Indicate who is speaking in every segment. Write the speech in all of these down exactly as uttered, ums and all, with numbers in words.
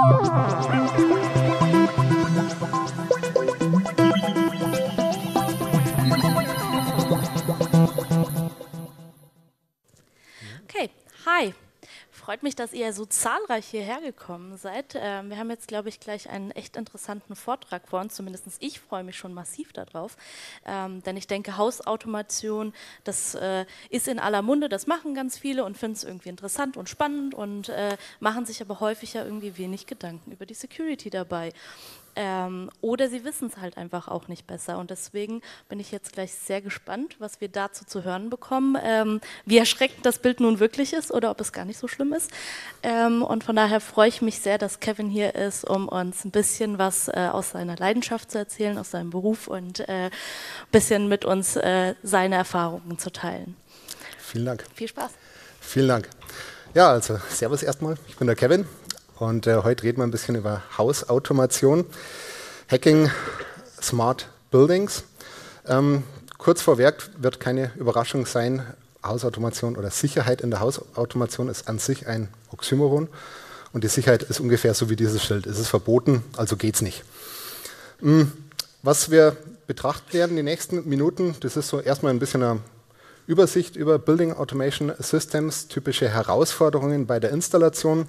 Speaker 1: Okay, hi. Freut mich, dass ihr so zahlreich hierher gekommen seid. Ähm, wir haben jetzt, glaube ich, gleich einen echt interessanten Vortrag vor uns. Zumindest ich freue mich schon massiv darauf. Ähm, denn ich denke, Hausautomation, das äh, ist in aller Munde, das machen ganz viele und finden es irgendwie interessant und spannend und äh, machen sich aber häufig ja irgendwie wenig Gedanken über die Security dabei. Ähm, oder sie wissen es halt einfach auch nicht besser. Und deswegen bin ich jetzt gleich sehr gespannt, was wir dazu zu hören bekommen, ähm, wie erschreckend das Bild nun wirklich ist oder ob es gar nicht so schlimm ist. Ähm, und von daher freue ich mich sehr, dass Kevin hier ist, um uns ein bisschen was äh, aus seiner Leidenschaft zu erzählen, aus seinem Beruf und ein äh, bisschen mit uns äh, seine Erfahrungen zu teilen.
Speaker 2: Vielen Dank.
Speaker 1: Viel Spaß.
Speaker 2: Vielen Dank. Ja, also servus erstmal, ich bin der Kevin. Und äh, heute reden wir ein bisschen über Hausautomation, Hacking, Smart Buildings. Ähm, kurz vorweg wird keine Überraschung sein, Hausautomation oder Sicherheit in der Hausautomation ist an sich ein Oxymoron. Und die Sicherheit ist ungefähr so wie dieses Schild. Es ist verboten, also geht es nicht. Mhm. Was wir betrachten werden die nächsten Minuten, das ist so erstmal ein bisschen eine Übersicht über Building Automation Systems, typische Herausforderungen bei der Installation,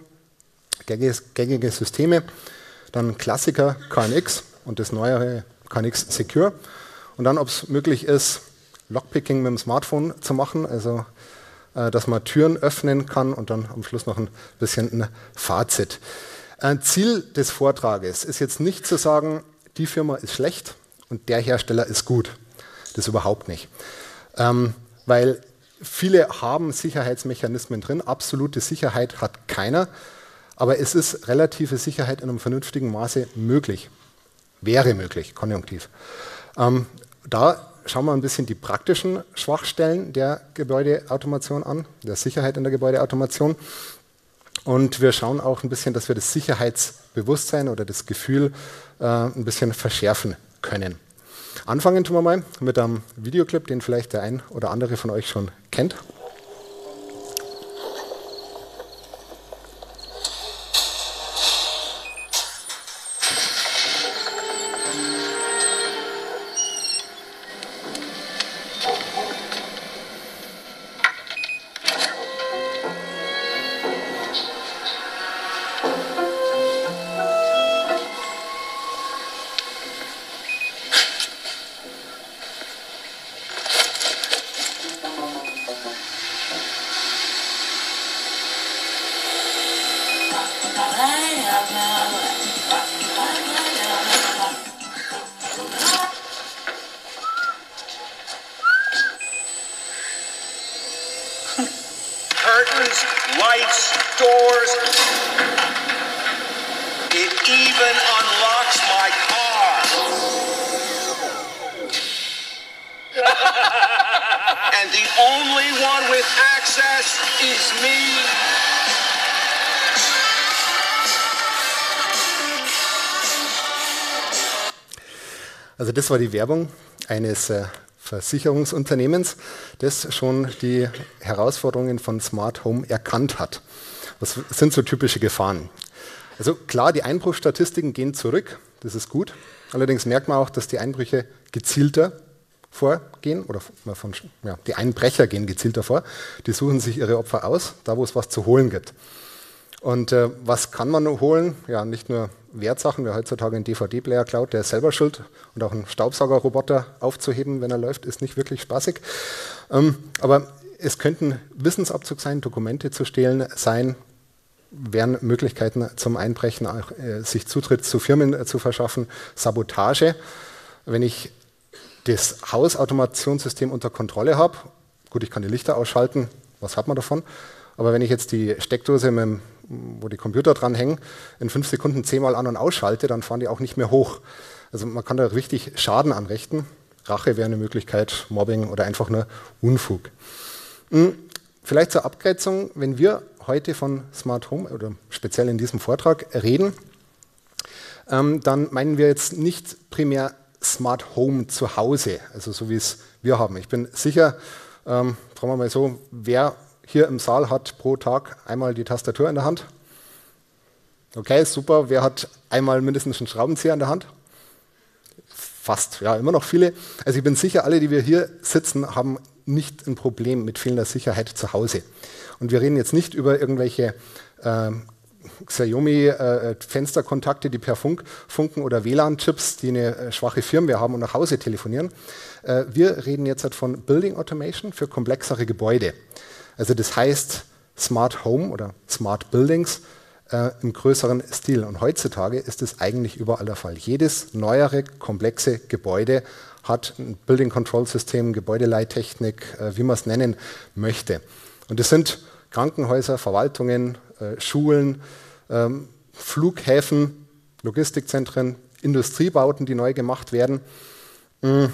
Speaker 2: gängige Systeme, dann Klassiker K N X und das neuere K N X Secure und dann, ob es möglich ist, Lockpicking mit dem Smartphone zu machen, also äh, dass man Türen öffnen kann und dann am Schluss noch ein bisschen ein Fazit. Ein Ziel des Vortrages ist jetzt nicht zu sagen, die Firma ist schlecht und der Hersteller ist gut. Das überhaupt nicht. Ähm, weil viele haben Sicherheitsmechanismen drin, absolute Sicherheit hat keiner. Aber es ist relative Sicherheit in einem vernünftigen Maße möglich. Wäre möglich, konjunktiv. Ähm, da schauen wir ein bisschen die praktischen Schwachstellen der Gebäudeautomation an, der Sicherheit in der Gebäudeautomation. Und wir schauen auch ein bisschen, dass wir das Sicherheitsbewusstsein oder das Gefühl äh, ein bisschen verschärfen können. Anfangen tun wir mal mit einem Videoclip, den vielleicht der ein oder andere von euch schon kennt.
Speaker 3: Curtains, lights, doors. It even unlocks my car. And the only one with access is me.
Speaker 2: Also das war die Werbung eines äh, Versicherungsunternehmens, das schon die Herausforderungen von Smart Home erkannt hat. Was sind so typische Gefahren? Also klar, die Einbruchstatistiken gehen zurück, das ist gut. Allerdings merkt man auch, dass die Einbrüche gezielter vorgehen, oder von, ja, die Einbrecher gehen gezielter vor. Die suchen sich ihre Opfer aus, da wo es was zu holen gibt. Und äh, was kann man nur holen? Ja, nicht nur Wertsachen, wer heutzutage einen D V D-Player klaut, der ist selber schuld. Und auch einen Staubsaugerroboter aufzuheben, wenn er läuft, ist nicht wirklich spaßig. Ähm, aber es könnten Wissensabzug sein, Dokumente zu stehlen sein, wären Möglichkeiten zum Einbrechen, auch, äh, sich Zutritt zu Firmen äh, zu verschaffen, Sabotage. Wenn ich das Hausautomationssystem unter Kontrolle habe, gut, ich kann die Lichter ausschalten, was hat man davon? Aber wenn ich jetzt die Steckdose, mit dem, wo die Computer dranhängen, in fünf Sekunden zehnmal an- und ausschalte, dann fahren die auch nicht mehr hoch. Also man kann da richtig Schaden anrichten. Rache wäre eine Möglichkeit, Mobbing oder einfach nur Unfug. Vielleicht zur Abgrenzung, wenn wir heute von Smart Home oder speziell in diesem Vortrag reden, ähm, dann meinen wir jetzt nicht primär Smart Home zu Hause, also so wie es wir haben. Ich bin sicher, ähm, fragen wir mal so, wer hier im Saal hat pro Tag einmal die Tastatur in der Hand? Okay, super. Wer hat einmal mindestens einen Schraubenzieher in der Hand? Fast, ja, immer noch viele. Also ich bin sicher, alle, die wir hier sitzen, haben nicht ein Problem mit fehlender Sicherheit zu Hause. Und wir reden jetzt nicht über irgendwelche äh, Xiaomi-Fensterkontakte, äh, die per Funk funken oder W L A N-Chips, die eine äh, schwache Firmware haben und nach Hause telefonieren. Äh, wir reden jetzt halt von Building Automation für komplexere Gebäude. Also das heißt Smart Home oder Smart Buildings äh, im größeren Stil. Und heutzutage ist es eigentlich überall der Fall. Jedes neuere, komplexe Gebäude hat ein Building Control System, Gebäudeleittechnik, äh, wie man es nennen möchte. Und das sind Krankenhäuser, Verwaltungen, äh, Schulen, ähm, Flughäfen, Logistikzentren, Industriebauten, die neu gemacht werden. Mhm.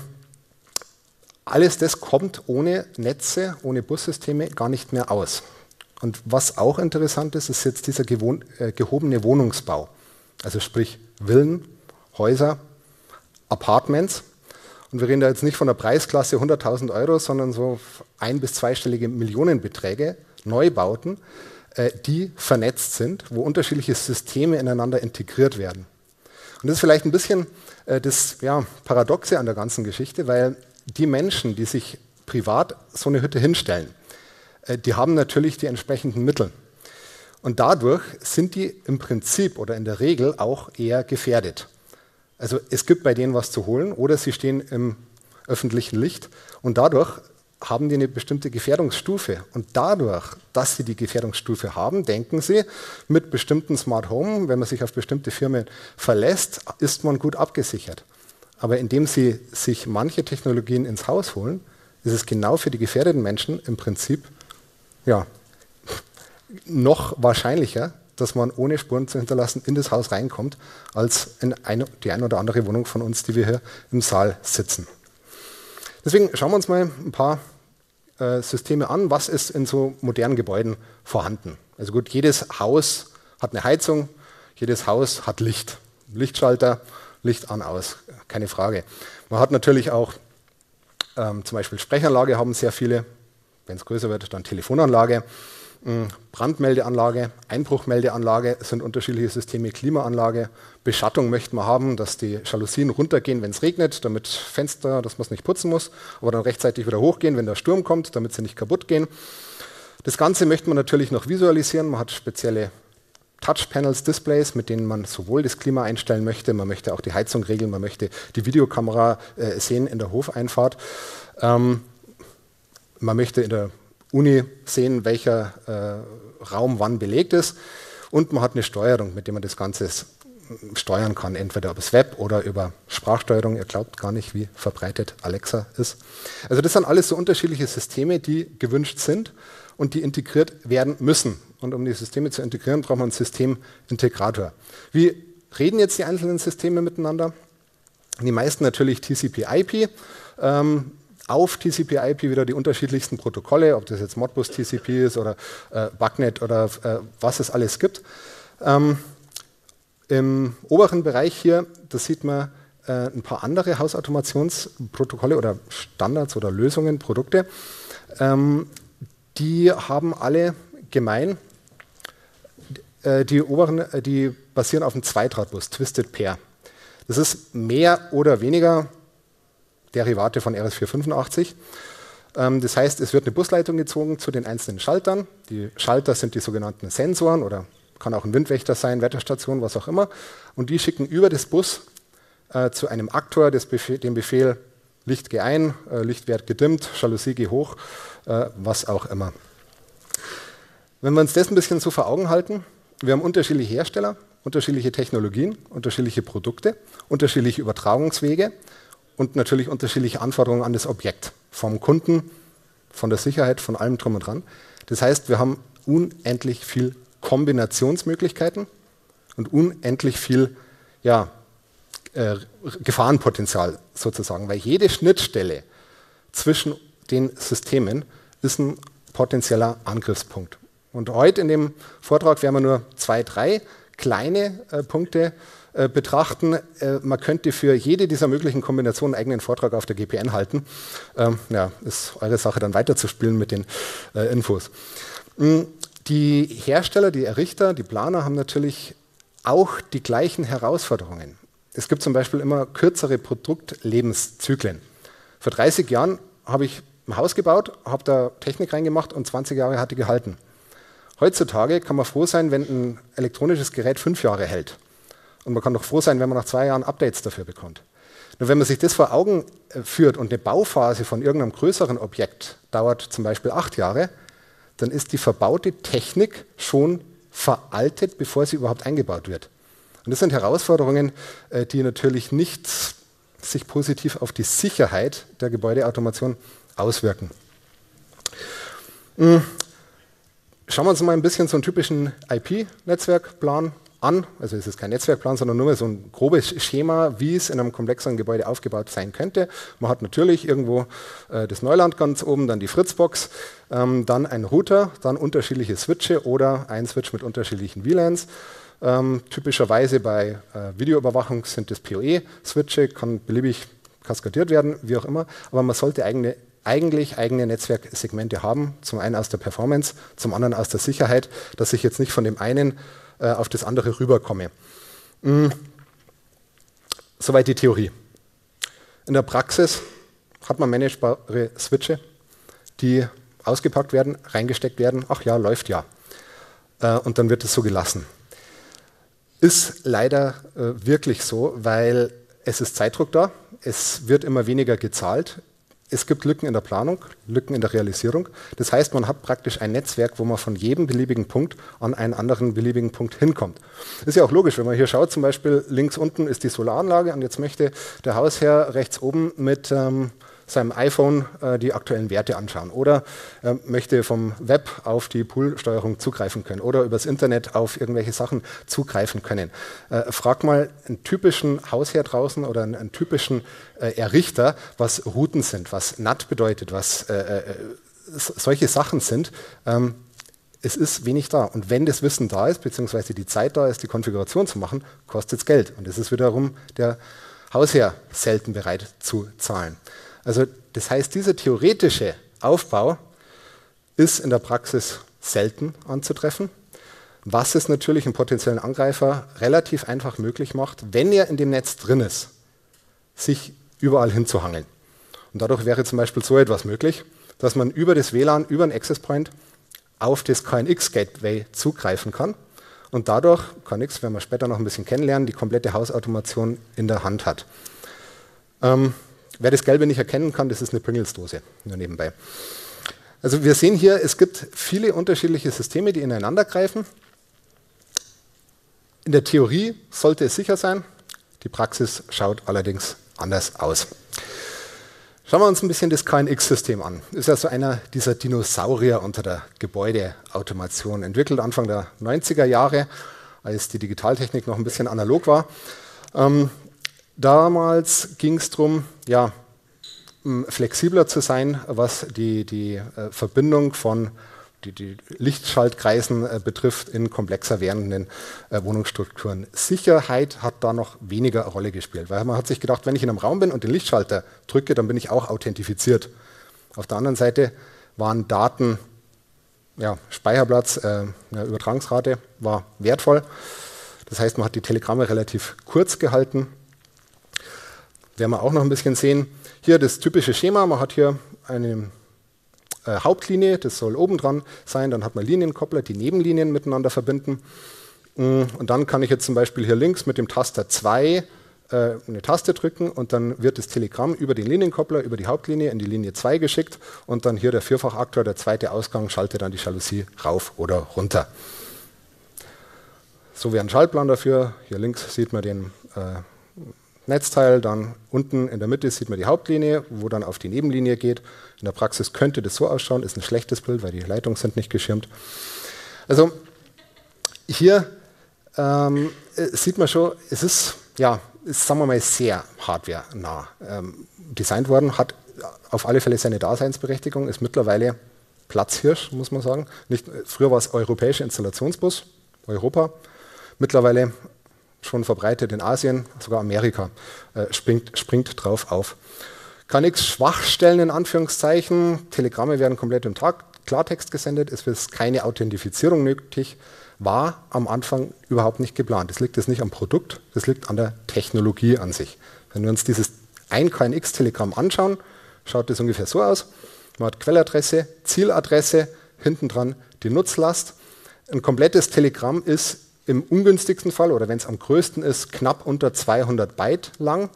Speaker 2: Alles das kommt ohne Netze, ohne Bussysteme gar nicht mehr aus. Und was auch interessant ist, ist jetzt dieser gewohn, äh, gehobene Wohnungsbau. Also sprich Villen, Häuser, Apartments. Und wir reden da jetzt nicht von der Preisklasse hunderttausend Euro, sondern so ein- bis zweistellige Millionenbeträge, Neubauten, äh, die vernetzt sind, wo unterschiedliche Systeme ineinander integriert werden. Und das ist vielleicht ein bisschen äh, das ja, Paradoxe an der ganzen Geschichte, weil die Menschen, die sich privat so eine Hütte hinstellen, äh, die haben natürlich die entsprechenden Mittel. Und dadurch sind die im Prinzip oder in der Regel auch eher gefährdet. Also es gibt bei denen was zu holen oder sie stehen im öffentlichen Licht und dadurch haben die eine bestimmte Gefährdungsstufe. Und dadurch, dass sie die Gefährdungsstufe haben, denken sie, mit bestimmten Smart Home, wenn man sich auf bestimmte Firmen verlässt, ist man gut abgesichert. Aber indem sie sich manche Technologien ins Haus holen, ist es genau für die gefährdeten Menschen im Prinzip ja, noch wahrscheinlicher, dass man ohne Spuren zu hinterlassen in das Haus reinkommt, als in eine, die eine oder andere Wohnung von uns, die wir hier im Saal sitzen. Deswegen schauen wir uns mal ein paar äh, Systeme an, was ist in so modernen Gebäuden vorhanden. Also gut, jedes Haus hat eine Heizung, jedes Haus hat Licht, Lichtschalter, Licht an, aus, keine Frage. Man hat natürlich auch ähm, zum Beispiel Sprechanlage, haben sehr viele, wenn es größer wird, dann Telefonanlage. Brandmeldeanlage, Einbruchmeldeanlage sind unterschiedliche Systeme, Klimaanlage, Beschattung möchte man haben, dass die Jalousien runtergehen, wenn es regnet, damit Fenster, dass man es nicht putzen muss, aber dann rechtzeitig wieder hochgehen, wenn der Sturm kommt, damit sie nicht kaputt gehen. Das Ganze möchte man natürlich noch visualisieren, man hat spezielle Touchpanels, Displays, mit denen man sowohl das Klima einstellen möchte, man möchte auch die Heizung regeln, man möchte die Videokamera äh, sehen in der Hofeinfahrt. Ähm, man möchte in der Uni sehen, welcher äh, Raum wann belegt ist und man hat eine Steuerung, mit der man das Ganze steuern kann, entweder übers Web oder über Sprachsteuerung. Ihr glaubt gar nicht, wie verbreitet Alexa ist. Also das sind alles so unterschiedliche Systeme, die gewünscht sind und die integriert werden müssen. Und um die Systeme zu integrieren, braucht man einen Systemintegrator. Wie reden jetzt die einzelnen Systeme miteinander? Die meisten natürlich T C P I P. Ähm, Auf T C P I P wieder die unterschiedlichsten Protokolle, ob das jetzt Modbus T C P ist oder äh, Bugnet oder äh, was es alles gibt. Ähm, Im oberen Bereich hier, da sieht man äh, ein paar andere Hausautomationsprotokolle oder Standards oder Lösungen, Produkte. Ähm, die haben alle gemein, äh, die oberen, äh, die basieren auf einem Zweidrahtbus, Twisted Pair. Das ist mehr oder weniger Derivate von R S vierhundertfünfundachtzig. Ähm, das heißt, es wird eine Busleitung gezogen zu den einzelnen Schaltern. Die Schalter sind die sogenannten Sensoren oder kann auch ein Windwächter sein, Wetterstation, was auch immer. Und die schicken über das Bus äh, zu einem Aktor das Befehl, den Befehl Licht geh ein, äh, Lichtwert gedimmt, Jalousie geh hoch, äh, was auch immer. Wenn wir uns das ein bisschen so vor Augen halten, wir haben unterschiedliche Hersteller, unterschiedliche Technologien, unterschiedliche Produkte, unterschiedliche Übertragungswege und natürlich unterschiedliche Anforderungen an das Objekt, vom Kunden, von der Sicherheit, von allem drum und dran. Das heißt, wir haben unendlich viel Kombinationsmöglichkeiten und unendlich viel ja, äh, Gefahrenpotenzial sozusagen, weil jede Schnittstelle zwischen den Systemen ist ein potenzieller Angriffspunkt. Und heute in dem Vortrag werden wir nur zwei, drei kleine äh, Punkte äh, betrachten. Äh, man könnte für jede dieser möglichen Kombinationen einen eigenen Vortrag auf der G P N halten. Ähm, ja, ist eure Sache, dann weiterzuspielen mit den äh, Infos. Die Hersteller, die Errichter, die Planer haben natürlich auch die gleichen Herausforderungen. Es gibt zum Beispiel immer kürzere Produktlebenszyklen. Vor dreißig Jahren habe ich ein Haus gebaut, habe da Technik reingemacht und zwanzig Jahre hat die gehalten. Heutzutage kann man froh sein, wenn ein elektronisches Gerät fünf Jahre hält. Und man kann doch froh sein, wenn man nach zwei Jahren Updates dafür bekommt. Nur wenn man sich das vor Augen führt und eine Bauphase von irgendeinem größeren Objekt dauert zum Beispiel acht Jahre, dann ist die verbaute Technik schon veraltet, bevor sie überhaupt eingebaut wird. Und das sind Herausforderungen, die natürlich nicht sich positiv auf die Sicherheit der Gebäudeautomation auswirken. Schauen wir uns mal ein bisschen so einen typischen I P-Netzwerkplan an. Also es ist kein Netzwerkplan, sondern nur mal so ein grobes Schema, wie es in einem komplexeren Gebäude aufgebaut sein könnte. Man hat natürlich irgendwo äh, das Neuland ganz oben, dann die Fritzbox, ähm, dann ein Router, dann unterschiedliche Switche oder ein Switch mit unterschiedlichen V LANs. Ähm, typischerweise bei äh, Videoüberwachung sind das P O E-Switche, kann beliebig kaskadiert werden, wie auch immer. Aber man sollte eigene, eigentlich eigene Netzwerksegmente haben, zum einen aus der Performance, zum anderen aus der Sicherheit, dass ich jetzt nicht von dem einen äh, auf das andere rüberkomme. Mhm. Soweit die Theorie. In der Praxis hat man managebare Switche, die ausgepackt werden, reingesteckt werden, ach ja, läuft ja. Äh, und dann wird es so gelassen. Ist leider äh, wirklich so, weil es ist Zeitdruck da, es wird immer weniger gezahlt, es gibt Lücken in der Planung, Lücken in der Realisierung. Das heißt, man hat praktisch ein Netzwerk, wo man von jedem beliebigen Punkt an einen anderen beliebigen Punkt hinkommt. Ist ja auch logisch, wenn man hier schaut, zum Beispiel links unten ist die Solaranlage und jetzt möchte der Hausherr rechts oben mit ähm, seinem iPhone äh, die aktuellen Werte anschauen oder äh, möchte vom Web auf die Poolsteuerung zugreifen können oder übers Internet auf irgendwelche Sachen zugreifen können. Äh, frag mal einen typischen Hausherr draußen oder einen, einen typischen äh, Errichter, was Routen sind, was N A T bedeutet, was äh, äh, solche Sachen sind. Ähm, es ist wenig da. Und wenn das Wissen da ist, beziehungsweise die Zeit da ist, die Konfiguration zu machen, kostet es Geld. Und das ist wiederum der Hausherr selten bereit zu zahlen. Also das heißt, dieser theoretische Aufbau ist in der Praxis selten anzutreffen, was es natürlich einem potenziellen Angreifer relativ einfach möglich macht, wenn er in dem Netz drin ist, sich überall hinzuhangeln. Und dadurch wäre zum Beispiel so etwas möglich, dass man über das W LAN, über einen Access Point auf das K N X-Gateway zugreifen kann und dadurch, K N X werden wir später noch ein bisschen kennenlernen, die komplette Hausautomation in der Hand hat. Ähm, Wer das Gelbe nicht erkennen kann, das ist eine Pringles-Dose, nur nebenbei. Also wir sehen hier, es gibt viele unterschiedliche Systeme, die ineinander greifen. In der Theorie sollte es sicher sein, die Praxis schaut allerdings anders aus. Schauen wir uns ein bisschen das K N X-System an. Das ist ja so einer dieser Dinosaurier unter der Gebäudeautomation, entwickelt Anfang der neunziger Jahre, als die Digitaltechnik noch ein bisschen analog war. Ähm, Damals ging es darum, ja, flexibler zu sein, was die, die äh, Verbindung von die, die Lichtschaltkreisen äh, betrifft in komplexer werdenden äh, Wohnungsstrukturen. Sicherheit hat da noch weniger eine Rolle gespielt, weil man hat sich gedacht, wenn ich in einem Raum bin und den Lichtschalter drücke, dann bin ich auch authentifiziert. Auf der anderen Seite waren Daten, ja, Speicherplatz, äh, ja, Übertragungsrate war wertvoll. Das heißt, man hat die Telegramme relativ kurz gehalten. Werden wir auch noch ein bisschen sehen. Hier das typische Schema, man hat hier eine äh, Hauptlinie, das soll oben dran sein, dann hat man Linienkoppler, die Nebenlinien miteinander verbinden. Und dann kann ich jetzt zum Beispiel hier links mit dem Taster zwei äh, eine Taste drücken und dann wird das Telegramm über den Linienkoppler, über die Hauptlinie in die Linie zwei geschickt und dann hier der Vierfachaktor, der zweite Ausgang, schaltet dann die Jalousie rauf oder runter. So wäre ein Schaltplan dafür. Hier links sieht man den äh, Netzteil, dann unten in der Mitte sieht man die Hauptlinie, wo dann auf die Nebenlinie geht. In der Praxis könnte das so ausschauen, ist ein schlechtes Bild, weil die Leitungen sind nicht geschirmt. Also hier ähm, sieht man schon, es ist, ja, ist, sagen wir mal, sehr hardware-nah ähm, designt worden, hat auf alle Fälle seine Daseinsberechtigung, ist mittlerweile Platzhirsch, muss man sagen. Nicht, früher war es europäischer Installationsbus, Europa, mittlerweile schon verbreitet in Asien, sogar Amerika äh, springt, springt drauf auf. K N X Schwachstellen in Anführungszeichen, Telegramme werden komplett im Tag, Klartext gesendet, es ist keine Authentifizierung nötig, war am Anfang überhaupt nicht geplant. Das liegt jetzt nicht am Produkt, das liegt an der Technologie an sich. Wenn wir uns dieses ein K N X-Telegramm anschauen, schaut das ungefähr so aus. Man hat Quelladresse, Zieladresse, hinten dran die Nutzlast. Ein komplettes Telegramm ist im ungünstigsten Fall, oder wenn es am größten ist, knapp unter zweihundert Byte lang.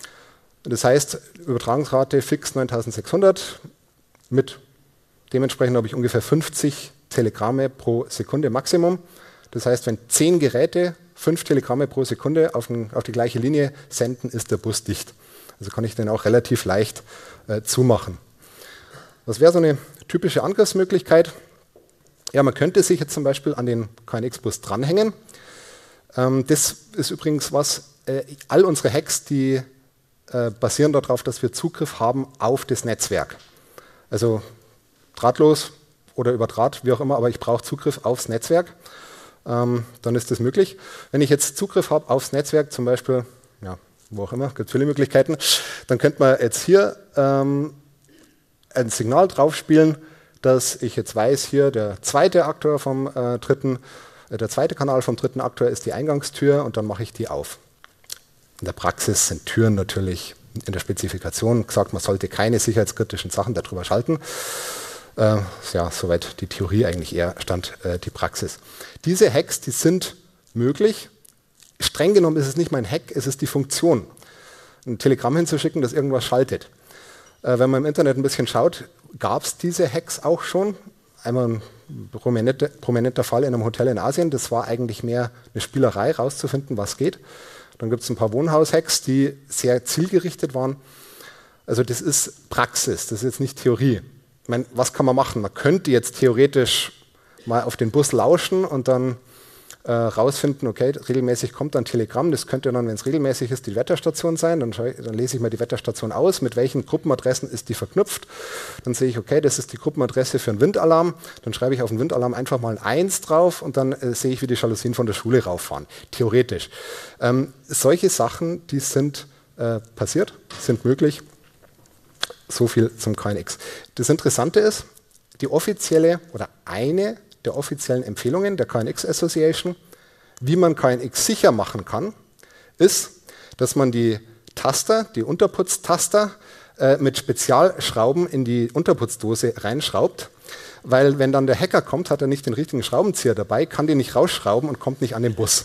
Speaker 2: Das heißt, Übertragungsrate fix neuntausendsechshundert. Mit dementsprechend habe ich ungefähr fünfzig Telegramme pro Sekunde Maximum. Das heißt, wenn zehn Geräte fünf Telegramme pro Sekunde auf, ein, auf die gleiche Linie senden, ist der Bus dicht. Also kann ich den auch relativ leicht äh, zumachen. Was wäre so eine typische Angriffsmöglichkeit? Ja, man könnte sich jetzt zum Beispiel an den K N X-Bus dranhängen. Ähm, das ist übrigens was, äh, all unsere Hacks, die äh, basieren darauf, dass wir Zugriff haben auf das Netzwerk. Also drahtlos oder über Draht, wie auch immer, aber ich brauche Zugriff aufs Netzwerk. Ähm, dann ist das möglich. Wenn ich jetzt Zugriff habe aufs Netzwerk, zum Beispiel, ja, wo auch immer, gibt es viele Möglichkeiten, dann könnte man jetzt hier ähm, ein Signal drauf spielen, dass ich jetzt weiß, hier der zweite Aktor vom äh, dritten, äh, der zweite Kanal vom dritten Aktor ist die Eingangstür und dann mache ich die auf. In der Praxis sind Türen natürlich in der Spezifikation gesagt, man sollte keine sicherheitskritischen Sachen darüber schalten. Äh, ja, soweit die Theorie eigentlich eher stand äh, die Praxis. Diese Hacks, die sind möglich. Streng genommen ist es nicht mein Hack, es ist die Funktion, ein Telegramm hinzuschicken, das irgendwas schaltet. Äh, wenn man im Internet ein bisschen schaut, gab es diese Hacks auch schon. Einmal ein prominenter, prominenter Fall in einem Hotel in Asien, das war eigentlich mehr eine Spielerei, rauszufinden, was geht. Dann gibt es ein paar Wohnhaus-Hacks, die sehr zielgerichtet waren. Also das ist Praxis, das ist jetzt nicht Theorie. Ich meine, was kann man machen? Man könnte jetzt theoretisch mal auf den Bus lauschen und dann äh, rausfinden, okay, regelmäßig kommt ein Telegramm, das könnte dann, wenn es regelmäßig ist, die Wetterstation sein, dann, ich, dann lese ich mal die Wetterstation aus, mit welchen Gruppenadressen ist die verknüpft, dann sehe ich, okay, das ist die Gruppenadresse für einen Windalarm, dann schreibe ich auf den Windalarm einfach mal ein eins drauf und dann äh, sehe ich, wie die Jalousien von der Schule rauffahren, theoretisch. Ähm, solche Sachen, die sind äh, passiert, sind möglich. So viel zum K N X. Das Interessante ist, die offizielle oder eine der offiziellen Empfehlungen der K N X Association, wie man K N X sicher machen kann, ist, dass man die Taster, die Unterputztaster, äh, mit Spezialschrauben in die Unterputzdose reinschraubt, weil wenn dann der Hacker kommt, hat er nicht den richtigen Schraubenzieher dabei, kann den nicht rausschrauben und kommt nicht an den Bus.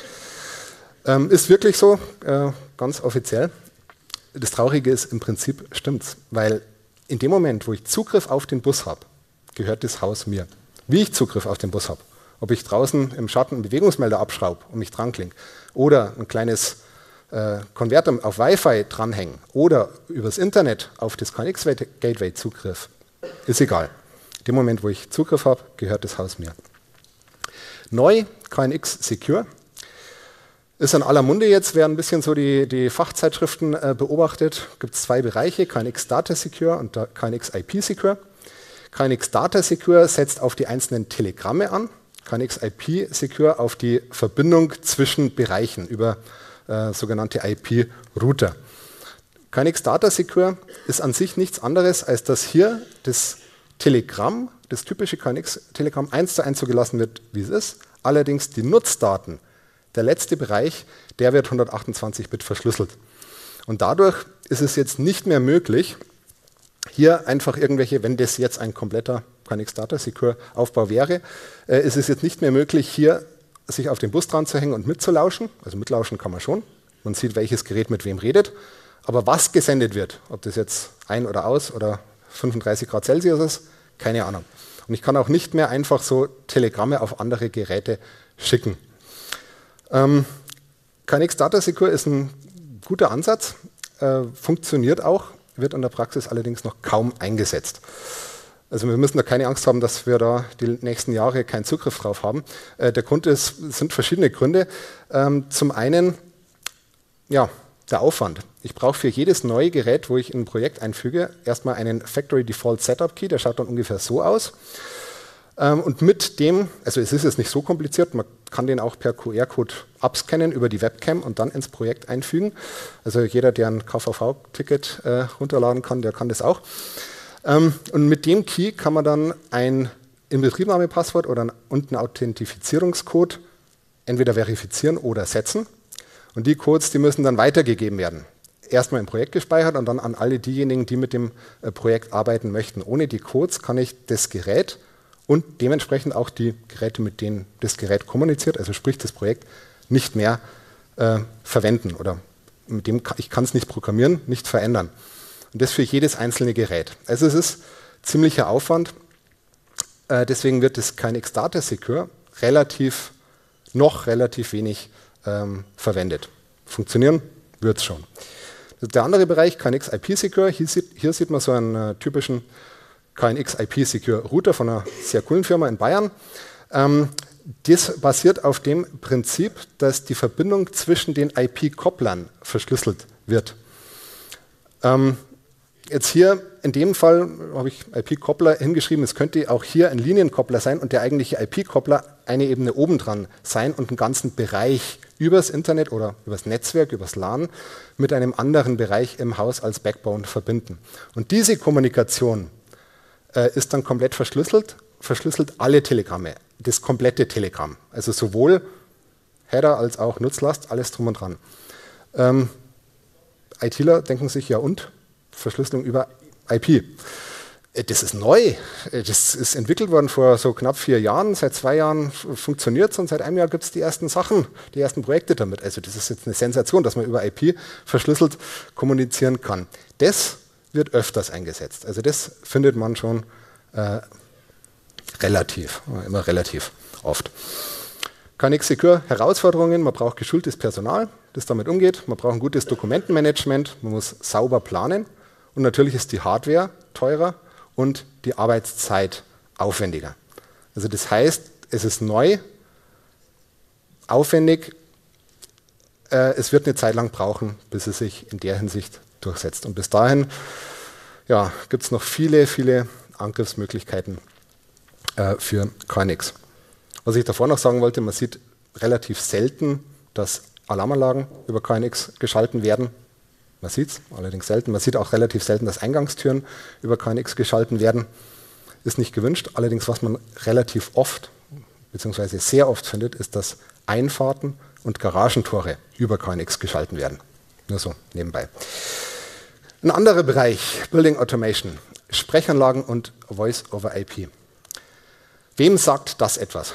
Speaker 2: Ähm, ist wirklich so, äh, ganz offiziell. Das Traurige ist, im Prinzip stimmt's, weil in dem Moment, wo ich Zugriff auf den Bus habe, gehört das Haus mir. Wie ich Zugriff auf den Bus habe, ob ich draußen im Schatten einen Bewegungsmelder abschraube und mich dran klinge oder ein kleines äh, Konverter auf Wi-Fi dranhängen oder übers Internet auf das K N X-Gateway Zugriff, ist egal. In dem Moment, wo ich Zugriff habe, gehört das Haus mir. Neu K N X Secure. Ist in aller Munde jetzt, wer ein bisschen so die, die Fachzeitschriften äh, beobachtet, gibt es zwei Bereiche, K N X Data Secure und K N X I P Secure. K N X Data Secure setzt auf die einzelnen Telegramme an, K N X I P Secure auf die Verbindung zwischen Bereichen über äh, sogenannte I P-Router. K N X Data Secure ist an sich nichts anderes, als dass hier das Telegramm, das typische K N X-Telegramm eins zu eins so gelassen wird, wie es ist, allerdings die Nutzdaten, der letzte Bereich, der wird hundertachtundzwanzig Bit verschlüsselt. Und dadurch ist es jetzt nicht mehr möglich, hier einfach irgendwelche, wenn das jetzt ein kompletter K N X Data Secure Aufbau wäre, äh, ist es jetzt nicht mehr möglich, hier sich auf den Bus dran zu hängen und mitzulauschen. Also mitlauschen kann man schon. Man sieht, welches Gerät mit wem redet. Aber was gesendet wird, ob das jetzt ein oder aus oder fünfunddreißig Grad Celsius ist, keine Ahnung. Und ich kann auch nicht mehr einfach so Telegramme auf andere Geräte schicken. Ähm, K N X Data Secure ist ein guter Ansatz, äh, funktioniert auch, wird in der Praxis allerdings noch kaum eingesetzt. Also wir müssen da keine Angst haben, dass wir da die nächsten Jahre keinen Zugriff drauf haben. Äh, der Grund ist, es sind verschiedene Gründe. Ähm, zum einen, ja, der Aufwand. Ich brauche für jedes neue Gerät, wo ich in ein Projekt einfüge, erstmal einen Factory Default Setup Key, der schaut dann ungefähr so aus. Ähm, und mit dem, also es ist jetzt nicht so kompliziert, man kann den auch per Q R-Code abscannen über die Webcam und dann ins Projekt einfügen. Also jeder, der ein K V V-Ticket äh, runterladen kann, der kann das auch. Ähm, und mit dem Key kann man dann ein Inbetriebnahmepasswort oder und ein Authentifizierungscode entweder verifizieren oder setzen. Und die Codes, die müssen dann weitergegeben werden. Erstmal im Projekt gespeichert und dann an alle diejenigen, die mit dem äh, Projekt arbeiten möchten. Ohne die Codes kann ich das Gerät und dementsprechend auch die Geräte, mit denen das Gerät kommuniziert, also sprich das Projekt, nicht mehr äh, verwenden oder mit dem ich kann es nicht programmieren, nicht verändern. Und das für jedes einzelne Gerät. Also es ist ziemlicher Aufwand. Äh, deswegen wird das K N X Data Secure relativ, noch relativ wenig ähm, verwendet. Funktionieren wird es schon. Der andere Bereich, K N X I P Secure, hier sieht, hier sieht man so einen äh, typischen K N X I P Secure Router von einer sehr coolen Firma in Bayern. Ähm, das basiert auf dem Prinzip, dass die Verbindung zwischen den I P-Kopplern verschlüsselt wird. Ähm, jetzt hier in dem Fall habe ich I P-Koppler hingeschrieben, es könnte auch hier ein Linienkoppler sein und der eigentliche I P-Koppler eine Ebene obendran sein und einen ganzen Bereich übers Internet oder übers Netzwerk, übers LAN mit einem anderen Bereich im Haus als Backbone verbinden. Und diese Kommunikation äh, ist dann komplett verschlüsselt, verschlüsselt alle Telegramme, das komplette Telegramm, also sowohl Header als auch Nutzlast, alles drum und dran. Ähm, ITler denken sich, ja und? Verschlüsselung über I P. Das ist neu. Das ist entwickelt worden vor so knapp vier Jahren. Seit zwei Jahren funktioniert es und seit einem Jahr gibt es die ersten Sachen, die ersten Projekte damit. Also das ist jetzt eine Sensation, dass man über I P verschlüsselt kommunizieren kann. Das wird öfters eingesetzt. Also das findet man schon äh, relativ, immer relativ oft. K N X Secure Herausforderungen, man braucht geschultes Personal, das damit umgeht. Man braucht ein gutes Dokumentenmanagement, man muss sauber planen. Und natürlich ist die Hardware teurer und die Arbeitszeit aufwendiger. Also das heißt, es ist neu, aufwendig, äh, es wird eine Zeit lang brauchen, bis es sich in der Hinsicht durchsetzt. Und bis dahin ja, gibt es noch viele, viele Angriffsmöglichkeiten äh, für K N X. Was ich davor noch sagen wollte, man sieht relativ selten, dass Alarmanlagen über K N X geschalten werden. Man sieht es allerdings selten. Man sieht auch relativ selten, dass Eingangstüren über K N X geschalten werden. Ist nicht gewünscht. Allerdings, was man relativ oft, beziehungsweise sehr oft findet, ist, dass Einfahrten und Garagentore über K N X geschalten werden. Nur so nebenbei. Ein anderer Bereich, Building Automation, Sprechanlagen und Voice over I P. Wem sagt das etwas?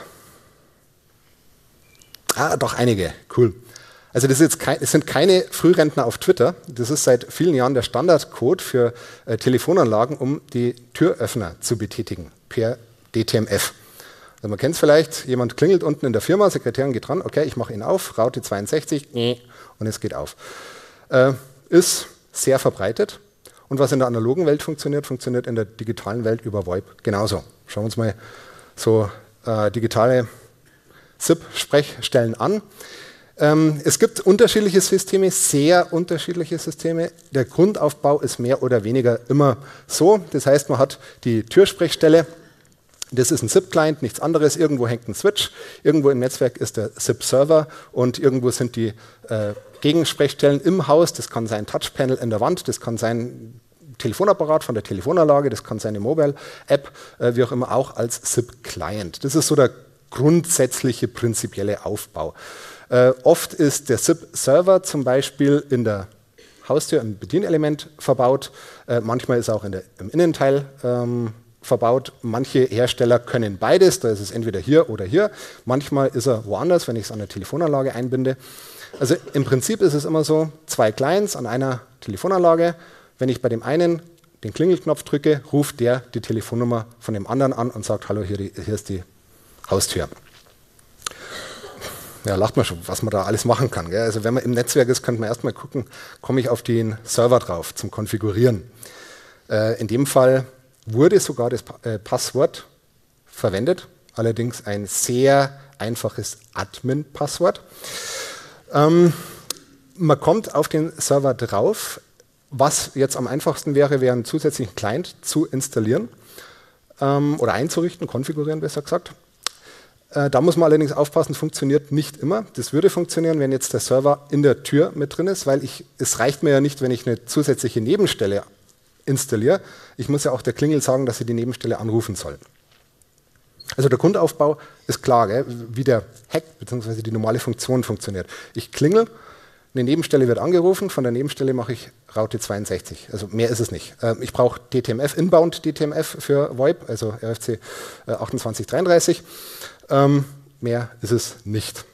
Speaker 2: Ah, doch einige. Cool. Also das, ist jetzt kein, das sind keine Frührentner auf Twitter. Das ist seit vielen Jahren der Standardcode für äh, Telefonanlagen, um die Türöffner zu betätigen, per D T M F. Also man kennt es vielleicht, jemand klingelt unten in der Firma, Sekretärin geht dran, okay, ich mache ihn auf, Raute zweiundsechzig, und es geht auf. Äh, ist sehr verbreitet. Und was in der analogen Welt funktioniert, funktioniert in der digitalen Welt über VoIP genauso. Schauen wir uns mal so äh, digitale S I P-Sprechstellen an. Ähm, es gibt unterschiedliche Systeme, sehr unterschiedliche Systeme. Der Grundaufbau ist mehr oder weniger immer so. Das heißt, man hat die Türsprechstelle, das ist ein S I P-Client, nichts anderes. Irgendwo hängt ein Switch, irgendwo im Netzwerk ist der S I P-Server und irgendwo sind die äh, Gegensprechstellen im Haus. Das kann sein Touchpanel in der Wand, das kann sein Telefonapparat von der Telefonanlage, das kann sein eine Mobile-App, äh, wie auch immer, auch als S I P-Client. Das ist so der grundsätzliche, prinzipielle Aufbau. Äh, oft ist der S I P-Server zum Beispiel in der Haustür ein Bedienelement verbaut. Äh, manchmal ist er auch in der, im Innenteil ähm, verbaut. Manche Hersteller können beides, da ist es entweder hier oder hier. Manchmal ist er woanders, wenn ich es an der Telefonanlage einbinde. Also im Prinzip ist es immer so, zwei Clients an einer Telefonanlage. Wenn ich bei dem einen den Klingelknopf drücke, ruft der die Telefonnummer von dem anderen an und sagt, hallo, hier, die, hier ist die Haustür. Ja, lacht man schon, was man da alles machen kann. Gell? Also wenn man im Netzwerk ist, könnte man erstmal gucken, komme ich auf den Server drauf zum Konfigurieren. Äh, in dem Fall wurde sogar das pa äh, Passwort verwendet, allerdings ein sehr einfaches Admin-Passwort. Ähm, man kommt auf den Server drauf. Was jetzt am einfachsten wäre, wäre einen zusätzlichen Client zu installieren ähm, oder einzurichten, konfigurieren besser gesagt. Da muss man allerdings aufpassen, funktioniert nicht immer. Das würde funktionieren, wenn jetzt der Server in der Tür mit drin ist, weil ich, es reicht mir ja nicht, wenn ich eine zusätzliche Nebenstelle installiere. Ich muss ja auch der Klingel sagen, dass sie die Nebenstelle anrufen soll. Also der Grundaufbau ist klar, gell, wie der Hack bzw. die normale Funktion funktioniert. Ich klingel, eine Nebenstelle wird angerufen, von der Nebenstelle mache ich Route zweiundsechzig. Also mehr ist es nicht. Ich brauche D T M F, Inbound D T M F für VoIP, also R F C achtundzwanzig dreiunddreißig. Ähm, mehr ist es nicht.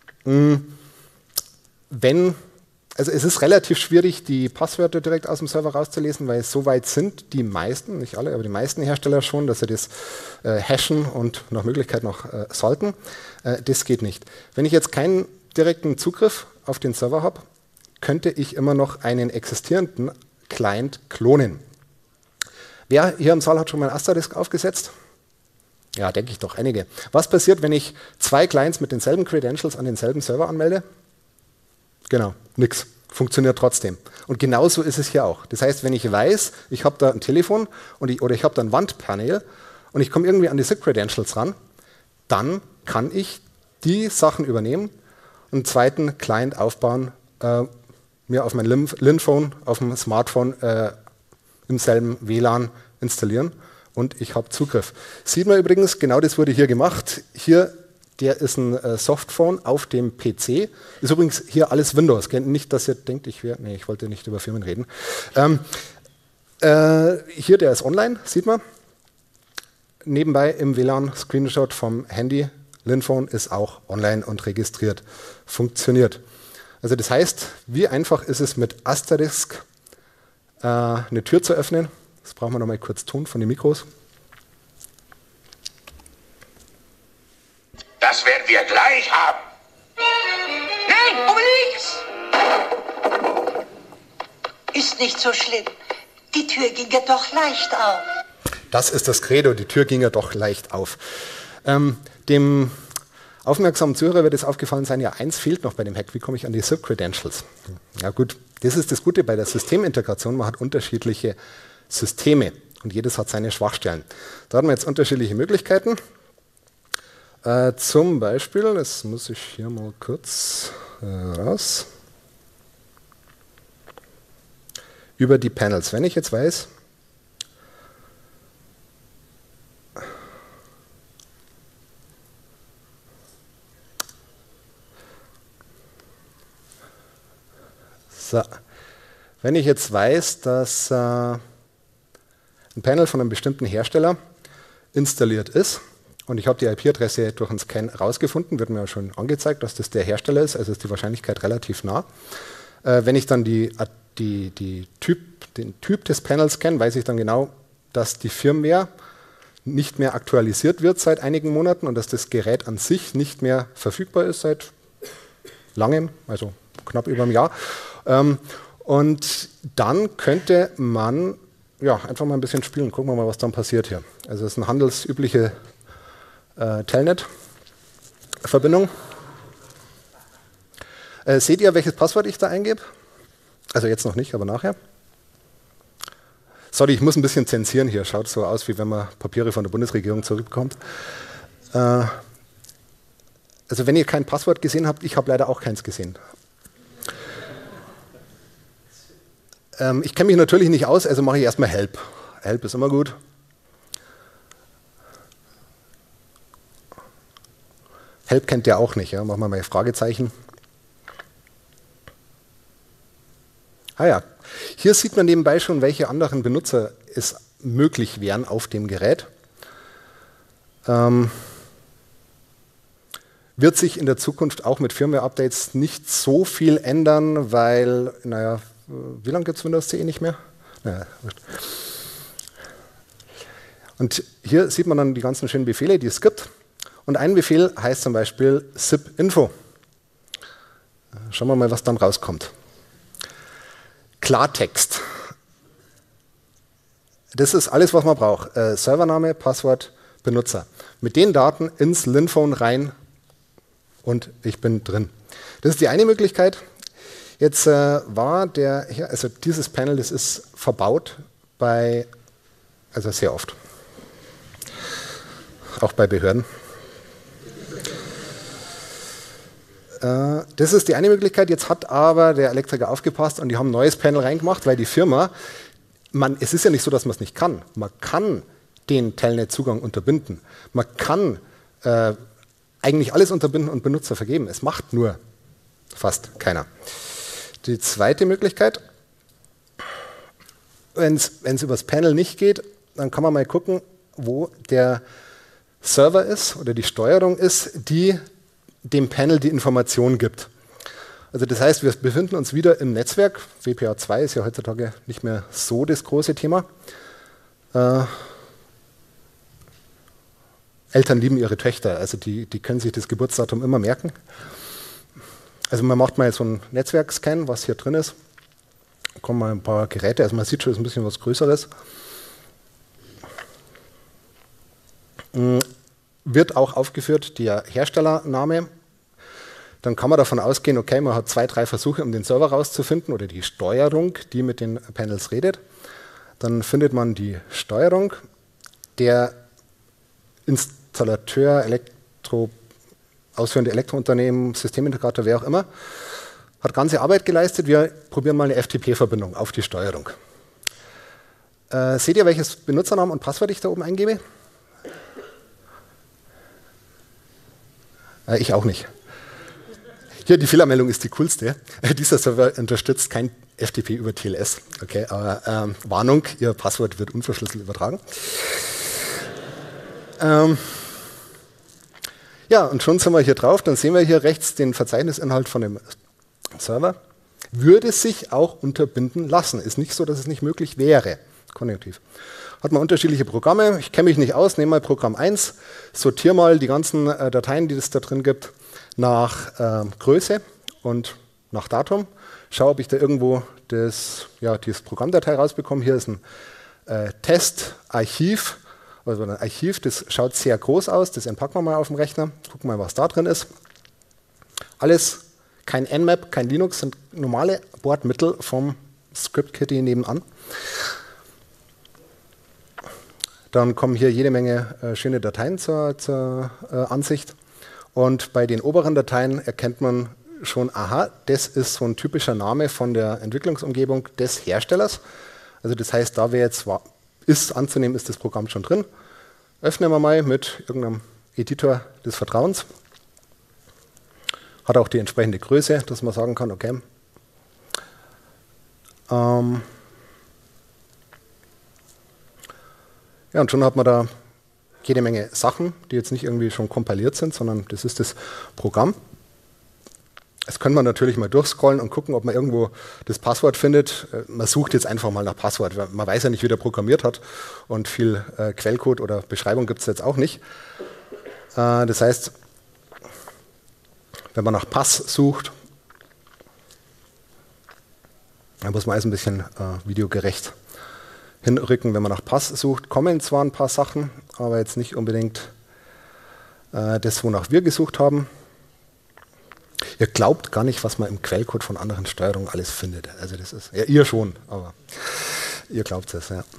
Speaker 2: Wenn, also es ist relativ schwierig, die Passwörter direkt aus dem Server rauszulesen, weil so weit sind die meisten, nicht alle, aber die meisten Hersteller schon, dass sie das äh, hashen und nach Möglichkeit noch äh, salten. Äh, das geht nicht. Wenn ich jetzt keinen direkten Zugriff auf den Server habe, könnte ich immer noch einen existierenden Client klonen. Wer hier im Saal hat schon mal ein Asterisk aufgesetzt? Ja, denke ich doch, einige. Was passiert, wenn ich zwei Clients mit denselben Credentials an denselben Server anmelde? Genau, nix. Funktioniert trotzdem. Und genauso ist es hier auch. Das heißt, wenn ich weiß, ich habe da ein Telefon und ich, oder ich habe da ein Wandpanel und ich komme irgendwie an die S I P-Credentials ran, dann kann ich die Sachen übernehmen und einen zweiten Client aufbauen, äh, mir auf mein Linphone, auf dem Smartphone äh, im selben W L A N installieren und ich habe Zugriff. Sieht man übrigens, genau das wurde hier gemacht. Hier, der ist ein äh, Softphone auf dem P C. Ist übrigens hier alles Windows. Nicht, dass ihr denkt, ich wäre, nee, ich wollte nicht über Firmen reden. Ähm, äh, hier, der ist online, sieht man. Nebenbei im W L A N Screenshot vom Handy. Linphone ist auch online und registriert. Funktioniert. Also das heißt, wie einfach ist es mit Asterisk äh, eine Tür zu öffnen? Das brauchen wir noch mal kurz Ton von den Mikros.
Speaker 3: Das werden wir gleich haben. Nein, um links!
Speaker 4: Ist nicht so schlimm. Die Tür ging ja doch leicht auf.
Speaker 2: Das ist das Credo, die Tür ging ja doch leicht auf. Ähm, dem aufmerksamen Zuhörer wird es aufgefallen sein, ja, eins fehlt noch bei dem Hack. Wie komme ich an die S I P-Credentials? Ja gut, das ist das Gute bei der Systemintegration. Man hat unterschiedliche Systeme und jedes hat seine Schwachstellen. Da haben wir jetzt unterschiedliche Möglichkeiten. Äh, zum Beispiel, das muss ich hier mal kurz äh, raus, über die Panels. Wenn ich jetzt weiß, so, wenn ich jetzt weiß, dass äh, ein Panel von einem bestimmten Hersteller installiert ist, und ich habe die I P-Adresse durch einen Scan rausgefunden, wird mir ja schon angezeigt, dass das der Hersteller ist, also ist die Wahrscheinlichkeit relativ nah. Äh, wenn ich dann die, die, die typ, den Typ des Panels kenne, weiß ich dann genau, dass die Firmware nicht mehr aktualisiert wird seit einigen Monaten und dass das Gerät an sich nicht mehr verfügbar ist seit langem, also knapp über einem Jahr. Ähm, und dann könnte man ja, einfach mal ein bisschen spielen. Gucken wir mal, was dann passiert hier. Also es ist eine handelsübliche Äh, Telnet-Verbindung. Äh, seht ihr, welches Passwort ich da eingebe? Also jetzt noch nicht, aber nachher. Sorry, ich muss ein bisschen zensieren hier. Schaut so aus, wie wenn man Papiere von der Bundesregierung zurückbekommt. Äh, also wenn ihr kein Passwort gesehen habt, ich habe leider auch keins gesehen. Ähm, ich kenne mich natürlich nicht aus, also mache ich erstmal Help. Help ist immer gut. Help kennt ihr auch nicht, ja? Machen wir mal Fragezeichen. Ah ja, hier sieht man nebenbei schon, welche anderen Benutzer es möglich wären auf dem Gerät. Ähm, wird sich in der Zukunft auch mit Firmware-Updates nicht so viel ändern, weil, naja, wie lange gibt es Windows zehn nicht mehr? Naja, und hier sieht man dann die ganzen schönen Befehle, die es gibt. Und ein Befehl heißt zum Beispiel zip-info. Schauen wir mal, was dann rauskommt. Klartext. Das ist alles, was man braucht. Äh, Servername, Passwort, Benutzer. Mit den Daten ins Linphone rein und ich bin drin. Das ist die eine Möglichkeit. Jetzt äh, war der, also dieses Panel, das ist verbaut bei, also sehr oft. Auch bei Behörden. Das ist die eine Möglichkeit. Jetzt hat aber der Elektriker aufgepasst und die haben ein neues Panel reingemacht, weil die Firma, man, es ist ja nicht so, dass man es nicht kann. Man kann den Telnet-Zugang unterbinden. Man kann äh, eigentlich alles unterbinden und Benutzer vergeben. Es macht nur fast keiner. Die zweite Möglichkeit, wenn es übers Panel nicht geht, dann kann man mal gucken, wo der Server ist oder die Steuerung ist, die dem Panel die Information gibt. Also das heißt, wir befinden uns wieder im Netzwerk. W P A zwei ist ja heutzutage nicht mehr so das große Thema. Äh, Eltern lieben ihre Töchter, also die, die können sich das Geburtsdatum immer merken. Also man macht mal so einen Netzwerkscan, was hier drin ist. Da kommen mal ein paar Geräte, also man sieht schon, es ist ein bisschen was Größeres. Wird auch aufgeführt der Herstellername. Dann kann man davon ausgehen, okay, man hat zwei, drei Versuche, um den Server rauszufinden oder die Steuerung, die mit den Panels redet. Dann findet man die Steuerung. Der Installateur, Elektro, ausführende Elektrounternehmen, Systemintegrator, wer auch immer, hat ganze Arbeit geleistet. Wir probieren mal eine F T P-Verbindung auf die Steuerung. Äh, seht ihr, welches Benutzernamen und Passwort ich da oben eingebe? Äh, ich auch nicht. Hier, die Fehlermeldung ist die coolste. Dieser Server unterstützt kein F T P über T L S. Okay, aber ähm, Warnung, Ihr Passwort wird unverschlüsselt übertragen. ähm, ja, und schon sind wir hier drauf. Dann sehen wir hier rechts den Verzeichnisinhalt von dem Server. Würde sich auch unterbinden lassen. Ist nicht so, dass es nicht möglich wäre. Konjunktiv. Hat man unterschiedliche Programme. Ich kenne mich nicht aus. Nehme mal Programm eins. Sortiere mal die ganzen äh, Dateien, die es da drin gibt, nach äh, Größe und nach Datum. Schaue, ob ich da irgendwo das, ja, dieses Programmdatei rausbekomme. Hier ist ein äh, Testarchiv, also ein Archiv, das schaut sehr groß aus. Das entpacken wir mal auf dem Rechner. Gucken mal, was da drin ist. Alles, kein Nmap, kein Linux, sind normale Bordmittel vom Script-Kitty nebenan. Dann kommen hier jede Menge äh, schöne Dateien zur, zur äh, Ansicht. Und bei den oberen Dateien erkennt man schon, aha, das ist so ein typischer Name von der Entwicklungsumgebung des Herstellers. Also das heißt, da wäre jetzt, ist anzunehmen, ist das Programm schon drin. Öffnen wir mal mit irgendeinem Editor des Vertrauens. Hat auch die entsprechende Größe, dass man sagen kann, okay. Ähm ja, und schon hat man da jede Menge Sachen, die jetzt nicht irgendwie schon kompiliert sind, sondern das ist das Programm. Jetzt können wir natürlich mal durchscrollen und gucken, ob man irgendwo das Passwort findet. Man sucht jetzt einfach mal nach Passwort. Man weiß ja nicht, wie der programmiert hat und viel äh, Quellcode oder Beschreibung gibt es jetzt auch nicht. Äh, das heißt, wenn man nach Pass sucht, dann muss man alles ein bisschen äh, videogerecht hinrücken. Wenn man nach Pass sucht, kommen zwar ein paar Sachen, aber jetzt nicht unbedingt äh, das, wonach wir gesucht haben. Ihr glaubt gar nicht, was man im Quellcode von anderen Steuerungen alles findet. Also das ist, ja, ihr schon, aber ihr glaubt es, ja.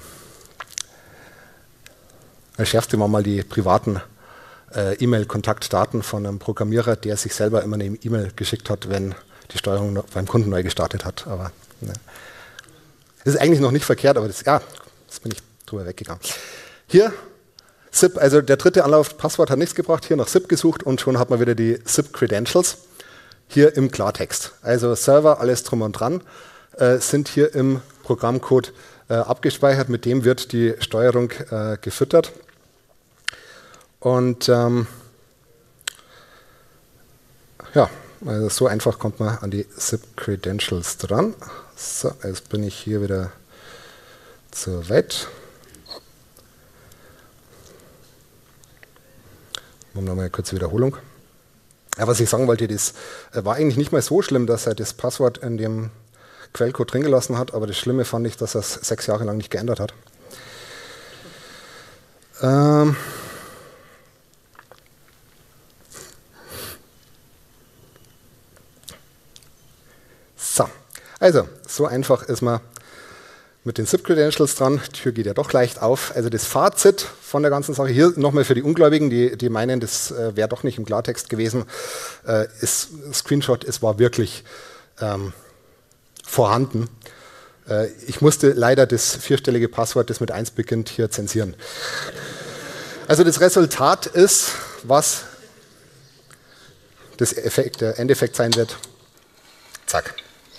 Speaker 2: Als schärfste war mal die privaten äh, E-Mail-Kontaktdaten von einem Programmierer, der sich selber immer eine E-Mail geschickt hat, wenn die Steuerung beim Kunden neu gestartet hat. Aber ne. Das ist eigentlich noch nicht verkehrt, aber das, ja, jetzt bin ich drüber weggegangen. Hier, S I P, also der dritte Anlauf, Passwort hat nichts gebracht, hier nach S I P gesucht und schon hat man wieder die S I P-Credentials. Hier im Klartext. Also Server, alles drum und dran, äh, sind hier im Programmcode äh, abgespeichert, mit dem wird die Steuerung äh, gefüttert. Und ähm, ja, also so einfach kommt man an die S I P-Credentials dran. So, jetzt bin ich hier wieder zu weit. Machen wir mal eine kurze Wiederholung. Ja, was ich sagen wollte, das war eigentlich nicht mal so schlimm, dass er das Passwort in dem Quellcode drin gelassen hat, aber das Schlimme fand ich, dass er es sechs Jahre lang nicht geändert hat. Ähm so, also so einfach ist man mit den S I P-Credentials dran. Die Tür geht ja doch leicht auf. Also das Fazit von der ganzen Sache, hier nochmal für die Ungläubigen, die, die meinen, das äh, wäre doch nicht im Klartext gewesen, äh, ist Screenshot, es war wirklich ähm, vorhanden. Äh, ich musste leider das vierstellige Passwort, das mit eins beginnt, hier zensieren. Also das Resultat ist, was das Effekt, der Endeffekt sein wird. Zack.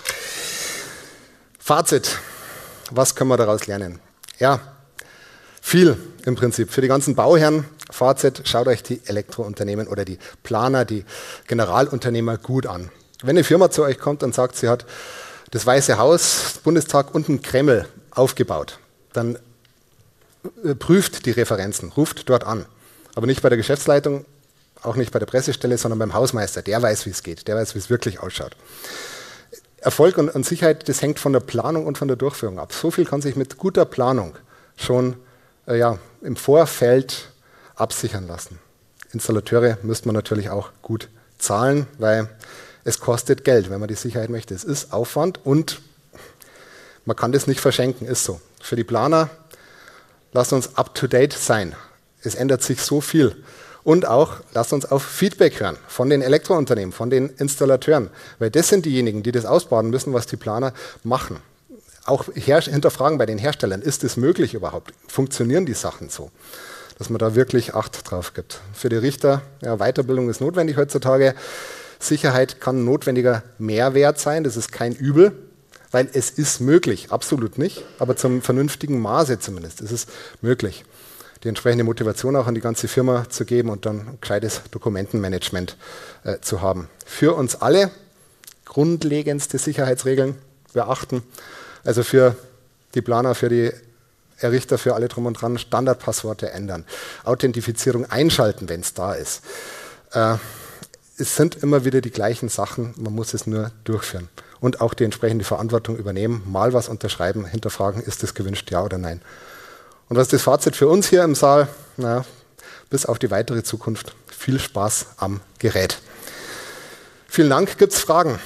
Speaker 2: Fazit. Was können wir daraus lernen? Ja, viel im Prinzip. Für die ganzen Bauherren, Fazit, schaut euch die Elektrounternehmen oder die Planer, die Generalunternehmer gut an. Wenn eine Firma zu euch kommt und sagt, sie hat das Weiße Haus, Bundestag und einen Kreml aufgebaut, dann prüft die Referenzen, ruft dort an. Aber nicht bei der Geschäftsleitung, auch nicht bei der Pressestelle, sondern beim Hausmeister. Der weiß, wie es geht, der weiß, wie es wirklich ausschaut. Erfolg und, und Sicherheit, das hängt von der Planung und von der Durchführung ab. So viel kann sich mit guter Planung schon äh, ja, im Vorfeld absichern lassen. Installateure müsste man natürlich auch gut zahlen, weil es kostet Geld, wenn man die Sicherheit möchte. Es ist Aufwand und man kann das nicht verschenken, ist so. Für die Planer, lasst uns up-to-date sein. Es ändert sich so viel. Und auch, lasst uns auf Feedback hören von den Elektrounternehmen, von den Installateuren, weil das sind diejenigen, die das ausbaden müssen, was die Planer machen. Auch hinterfragen bei den Herstellern, ist es möglich überhaupt? Funktionieren die Sachen so? Dass man da wirklich Acht drauf gibt. Für die Richter, ja, Weiterbildung ist notwendig heutzutage. Sicherheit kann notwendiger Mehrwert sein, das ist kein Übel, weil es ist möglich, absolut nicht, aber zum vernünftigen Maße zumindest ist es möglich, die entsprechende Motivation auch an die ganze Firma zu geben und dann ein gescheites Dokumentenmanagement äh, zu haben. Für uns alle grundlegendste Sicherheitsregeln beachten, also für die Planer, für die Errichter, für alle drum und dran, Standardpassworte ändern, Authentifizierung einschalten, wenn es da ist. Äh, es sind immer wieder die gleichen Sachen, man muss es nur durchführen und auch die entsprechende Verantwortung übernehmen, mal was unterschreiben, hinterfragen, ist das gewünscht, ja oder nein. Und was ist das Fazit für uns hier im Saal? Na, bis auf die weitere Zukunft. Viel Spaß am Gerät. Vielen Dank. Gibt es Fragen? Hm.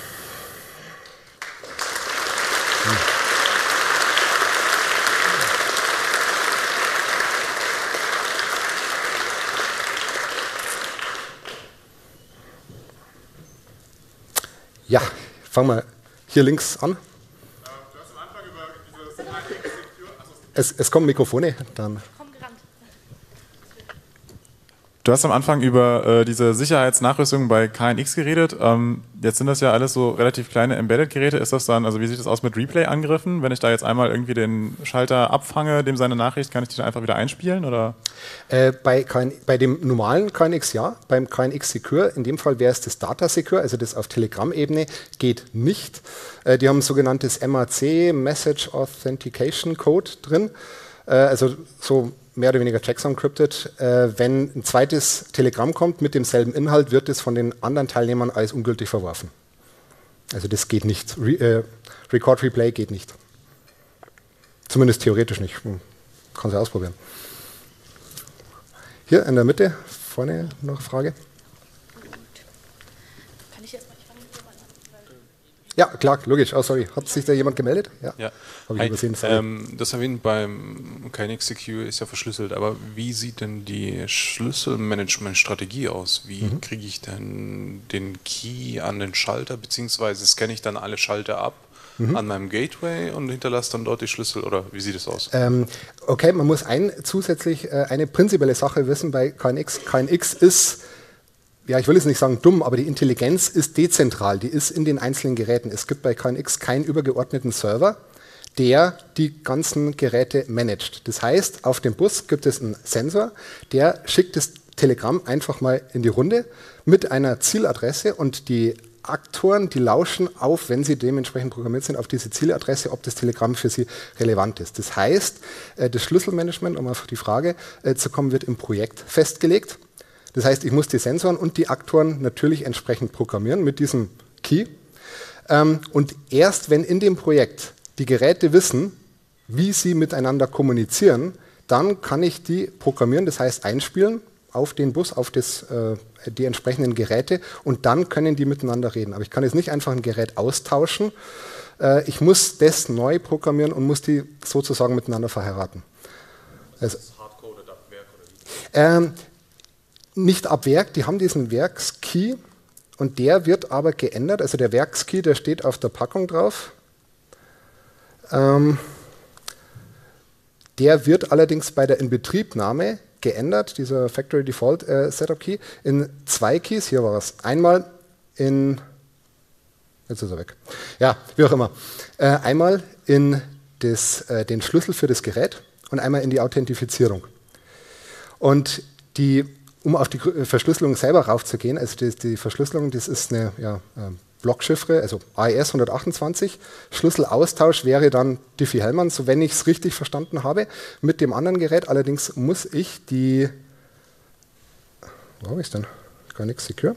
Speaker 2: Ja, fangen wir hier links an. Es, es kommen Mikrofone, dann.
Speaker 5: Du hast am Anfang über äh, diese Sicherheitsnachrüstung bei K N X geredet. Ähm, jetzt sind das ja alles so relativ kleine Embedded-Geräte. Ist das dann, also wie sieht das aus mit Replay-Angriffen? Wenn ich da jetzt einmal irgendwie den Schalter abfange, dem seine Nachricht, kann ich die dann einfach wieder einspielen? Oder?
Speaker 2: Äh, bei, K N, bei dem normalen K N X ja, beim K N X Secure, in dem Fall wäre es das Data Secure, also das auf Telegram-Ebene, geht nicht. Äh, die haben ein sogenanntes M A C, Message Authentication Code drin, äh, also so mehr oder weniger Checksum encrypted. Äh, wenn ein zweites Telegramm kommt mit demselben Inhalt, wird es von den anderen Teilnehmern als ungültig verworfen. Also das geht nicht. Re äh, Record Replay geht nicht. Zumindest theoretisch nicht. Kann sie ausprobieren. Hier in der Mitte, vorne noch eine Frage. Kann ich jetzt mal, ich fange mit jemandem an. Ja, klar, logisch. Oh, sorry. Hat sich da jemand gemeldet? Ja.
Speaker 6: ja.
Speaker 2: Habe ich übersehen.
Speaker 6: Ähm, das erwähnt beim K N X Secure ist ja verschlüsselt, aber wie sieht denn die Schlüsselmanagement-Strategie aus? Wie mhm. kriege ich denn den Key an den Schalter, beziehungsweise scanne ich dann alle Schalter ab mhm. an meinem Gateway und hinterlasse dann dort die Schlüssel, oder wie sieht es aus?
Speaker 2: Ähm, okay, man muss ein, zusätzlich äh, eine prinzipielle Sache wissen bei K N X. K N X ist, ja, ich will jetzt nicht sagen dumm, aber die Intelligenz ist dezentral, die ist in den einzelnen Geräten. Es gibt bei K N X keinen übergeordneten Server, der die ganzen Geräte managt. Das heißt, auf dem Bus gibt es einen Sensor, der schickt das Telegramm einfach mal in die Runde mit einer Zieladresse und die Aktoren, die lauschen auf, wenn sie dementsprechend programmiert sind, auf diese Zieladresse, ob das Telegramm für sie relevant ist. Das heißt, das Schlüsselmanagement, um auf die Frage zu kommen, wird im Projekt festgelegt. Das heißt, ich muss die Sensoren und die Aktoren natürlich entsprechend programmieren mit diesem Key. Und erst wenn in dem Projekt die Geräte wissen, wie sie miteinander kommunizieren, dann kann ich die programmieren, das heißt einspielen auf den Bus, auf das, äh, die entsprechenden Geräte und dann können die miteinander reden. Aber ich kann jetzt nicht einfach ein Gerät austauschen, äh, ich muss das neu programmieren und muss die sozusagen miteinander verheiraten. Also, ist das hardcoded ab Werk oder wie? Ähm, nicht ab Werk, die haben diesen Werkskey und der wird aber geändert, also der Werkskey, der steht auf der Packung drauf. Ähm, der wird allerdings bei der Inbetriebnahme geändert, dieser Factory Default äh, Setup Key, in zwei Keys. Hier war es. Einmal in, jetzt ist er weg. Ja, wie auch immer. Äh, einmal in das, äh, den Schlüssel für das Gerät und einmal in die Authentifizierung. Und die, um auf die Verschlüsselung selber raufzugehen, also die, die Verschlüsselung, das ist eine ja, Blockchiffre, also A E S hundertachtundzwanzig. Schlüsselaustausch wäre dann Diffie-Hellman, so wenn ich es richtig verstanden habe, mit dem anderen Gerät. Allerdings muss ich die, wo habe ich es denn? Gar nichts secure.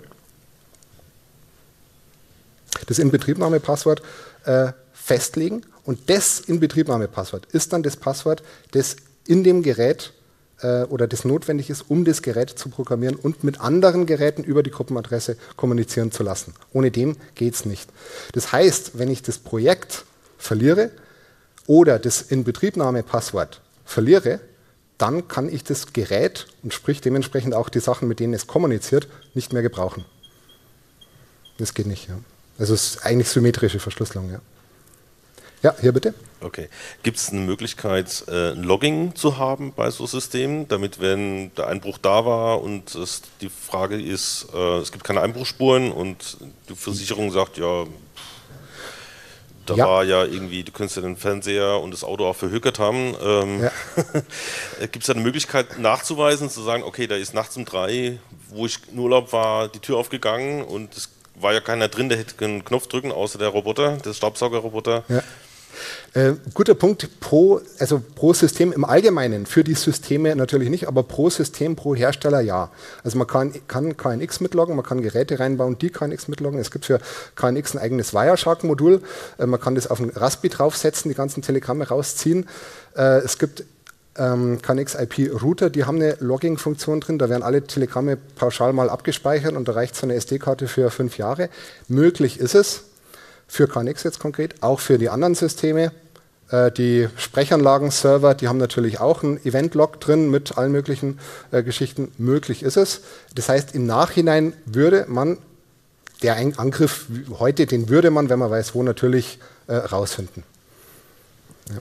Speaker 2: Das Inbetriebnahmepasswort äh, festlegen und das Inbetriebnahmepasswort ist dann das Passwort, das in dem Gerät äh, oder das notwendig ist, um das Gerät zu programmieren und mit anderen Geräten über die Gruppenadresse kommunizieren zu lassen. Ohne dem geht es nicht. Das heißt, wenn ich das Projekt verliere oder das Inbetriebnahmepasswort verliere, dann kann ich das Gerät und sprich dementsprechend auch die Sachen, mit denen es kommuniziert, nicht mehr gebrauchen. Das geht nicht, ja. Also es ist eigentlich symmetrische Verschlüsselung, ja. Ja, hier bitte.
Speaker 7: Okay. Gibt es eine Möglichkeit, äh, ein Logging zu haben bei so Systemen, damit, wenn der Einbruch da war und es, die Frage ist, äh, es gibt keine Einbruchsspuren und die Versicherung sagt, ja, da ja. war ja irgendwie, du könntest ja den Fernseher und das Auto auch verhökert haben. Ähm, ja. Gibt es da eine Möglichkeit nachzuweisen, zu sagen, okay, da ist nachts um drei, wo ich in Urlaub war, die Tür aufgegangen und es war ja keiner drin, der hätte einen Knopf drücken, außer der Roboter, der Staubsaugerroboter. Ja.
Speaker 2: Äh, guter Punkt, pro, also pro System im Allgemeinen, für die Systeme natürlich nicht, aber pro System, pro Hersteller ja. Also man kann, kann K N X mitloggen, man kann Geräte reinbauen, die K N X mitloggen. Es gibt für K N X ein eigenes Wireshark-Modul, äh, man kann das auf ein Raspi draufsetzen, die ganzen Telegramme rausziehen. Äh, es gibt ähm, K N X I P-Router, die haben eine Logging-Funktion drin, da werden alle Telegramme pauschal mal abgespeichert und da reicht so eine S D-Karte für fünf Jahre. Möglich ist es, für K N X jetzt konkret, auch für die anderen Systeme. Äh, die Sprechanlagen-Server, die haben natürlich auch einen Event-Log drin mit allen möglichen äh, Geschichten. Möglich ist es. Das heißt, im Nachhinein würde man, der Angriff heute, den würde man, wenn man weiß wo, natürlich äh, rausfinden. Ja.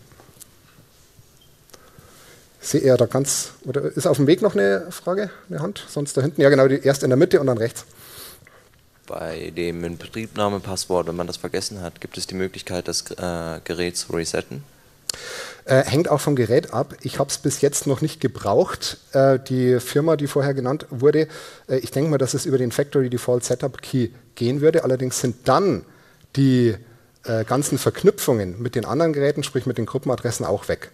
Speaker 2: Ich sehe eher da ganz, oder ist auf dem Weg noch eine Frage, eine Hand? Sonst da hinten, ja genau, die, erst in der Mitte und dann rechts.
Speaker 8: Bei dem Inbetriebnahmepasswort, wenn man das vergessen hat, gibt es die Möglichkeit, das äh, Gerät zu resetten?
Speaker 2: Äh, hängt auch vom Gerät ab. Ich habe es bis jetzt noch nicht gebraucht. Äh, die Firma, die vorher genannt wurde, äh, ich denke mal, dass es über den Factory Default Setup Key gehen würde. Allerdings sind dann die äh, ganzen Verknüpfungen mit den anderen Geräten, sprich mit den Gruppenadressen, auch weg.